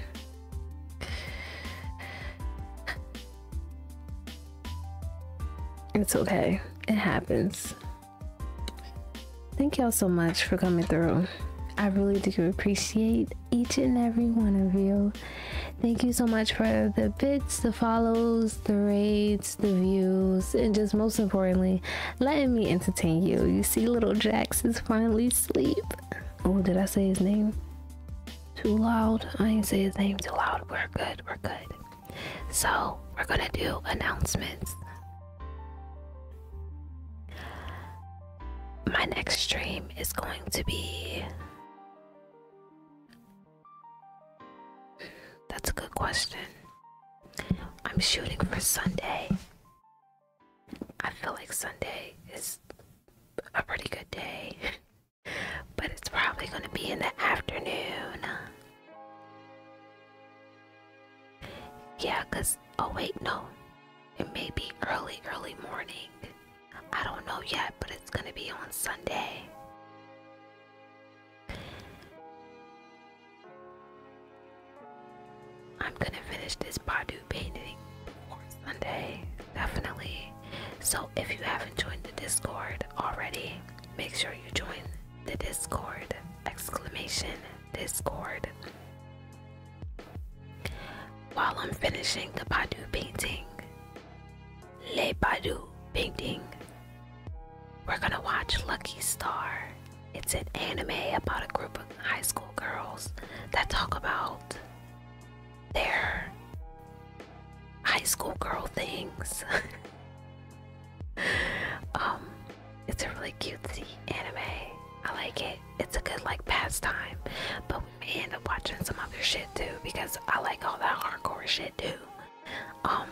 It's okay. It happens. Thank y'all so much for coming through. I really do appreciate each and every one of you. Thank you so much for the bits, the follows, the raids, the views, and just most importantly, letting me entertain you. You see, little Jax is finally asleep. Oh, did I say his name too loud? I didn't say his name too loud. We're good. We're good. So we're gonna do announcements. My next stream is going to be... That's a good question. I'm shooting for Sunday. I feel like Sunday is a pretty good day, but it's probably going to be in the afternoon. Yeah, because, oh wait, no. It may be early, early morning. I don't know yet, but it's going to be on Sunday. I'm gonna finish this Badu painting before Sunday, definitely. So if you haven't joined the Discord already, make sure you join the Discord, exclamation Discord. While I'm finishing the Badu painting, Le Badu painting, we're gonna watch Lucky Star. It's an anime about a group of high school girls that talk about their high school girl things. um, it's a really cutesy anime. I like it. It's a good like pastime, but we may end up watching some other shit too because I like all that hardcore shit too. Um,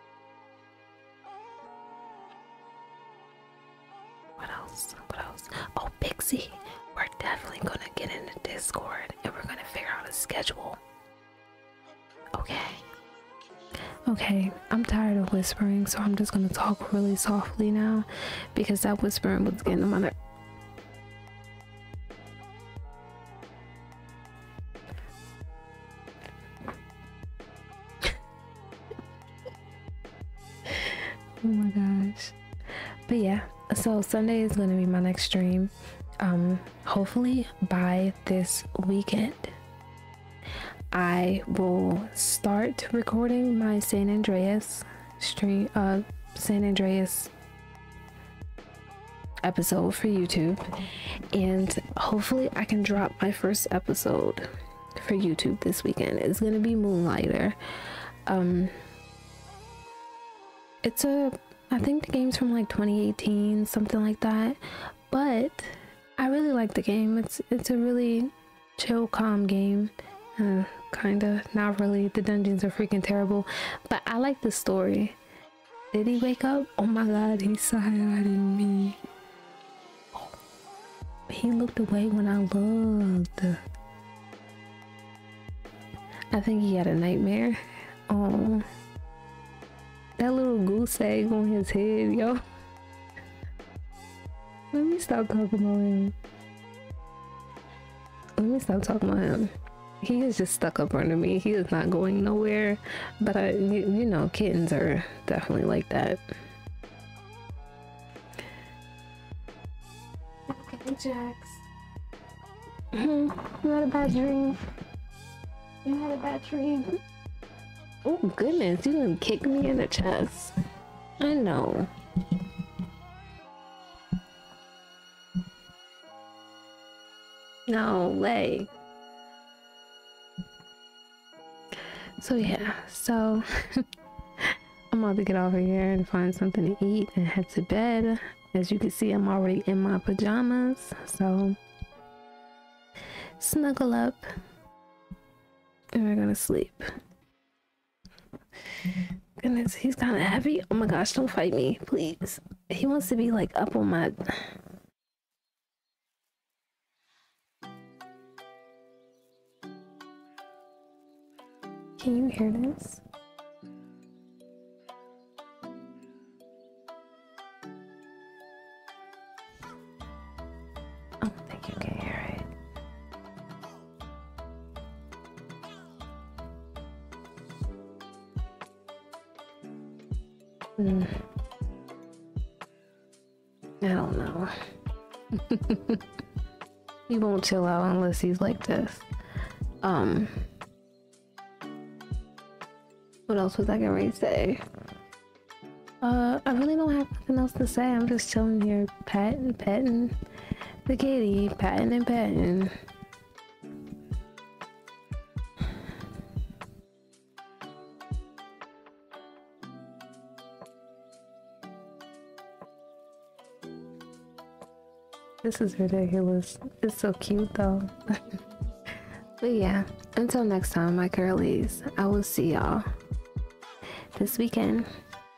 what else? What else? Oh, Pixie. We're definitely gonna get in the Discord and we're gonna figure out a schedule. Okay. Okay, I'm tired of whispering, so I'm just gonna talk really softly now because that whispering was getting on my nerves. Oh my gosh. But yeah, so Sunday is gonna be my next stream. Um, hopefully by this weekend. I will start recording my San Andreas stream, uh, San Andreas episode for YouTube, and hopefully I can drop my first episode for YouTube this weekend. It's gonna be Moonlighter. Um, it's a, I think the game's from like twenty eighteen, something like that, but I really like the game. It's it's a really chill, calm game. Uh, kinda, not really. The dungeons are freaking terrible, but I like the story. Did he wake up? Oh my god, he side-eyed me. Oh, he looked away when I looked. I think he had a nightmare. Oh, that little goose egg on his head, yo. Let me stop talking about him. Let me stop talking about him. He is just stuck up under me. He is not going nowhere. But I, you, you know, kittens are definitely like that. Okay, Jax. You had a bad dream. You had a bad dream. Oh goodness, you didn't kick me in the chest. I know. No way. So yeah, so I'm about to get over here and find something to eat and head to bed. As you can see, I'm already in my pajamas, so snuggle up and we're gonna sleep. Goodness, he's kind of heavy. Oh my gosh, don't fight me, please. He wants to be like up on my... Can you hear this? I don't think you can hear it. Mm. I don't know. He won't chill out unless he's like this. Um... What else was I gonna say? Uh, I really don't have nothing else to say. I'm just chilling here, patting, patting the kitty, patting and patting. This is ridiculous. It's so cute though. But yeah, until next time, my girlies, I will see y'all this weekend.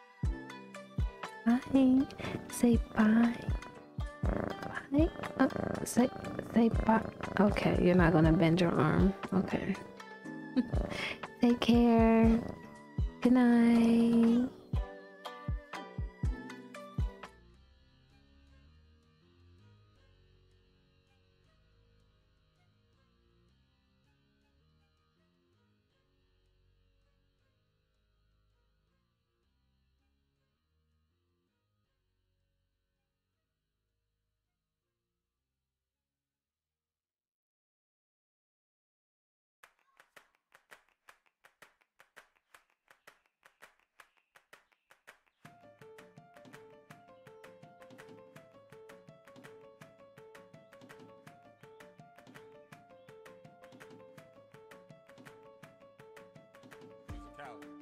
Bye. Say bye. Bye. Uh, say say bye. Okay, you're not gonna bend your arm. Okay. Take care. Good night. Musicality.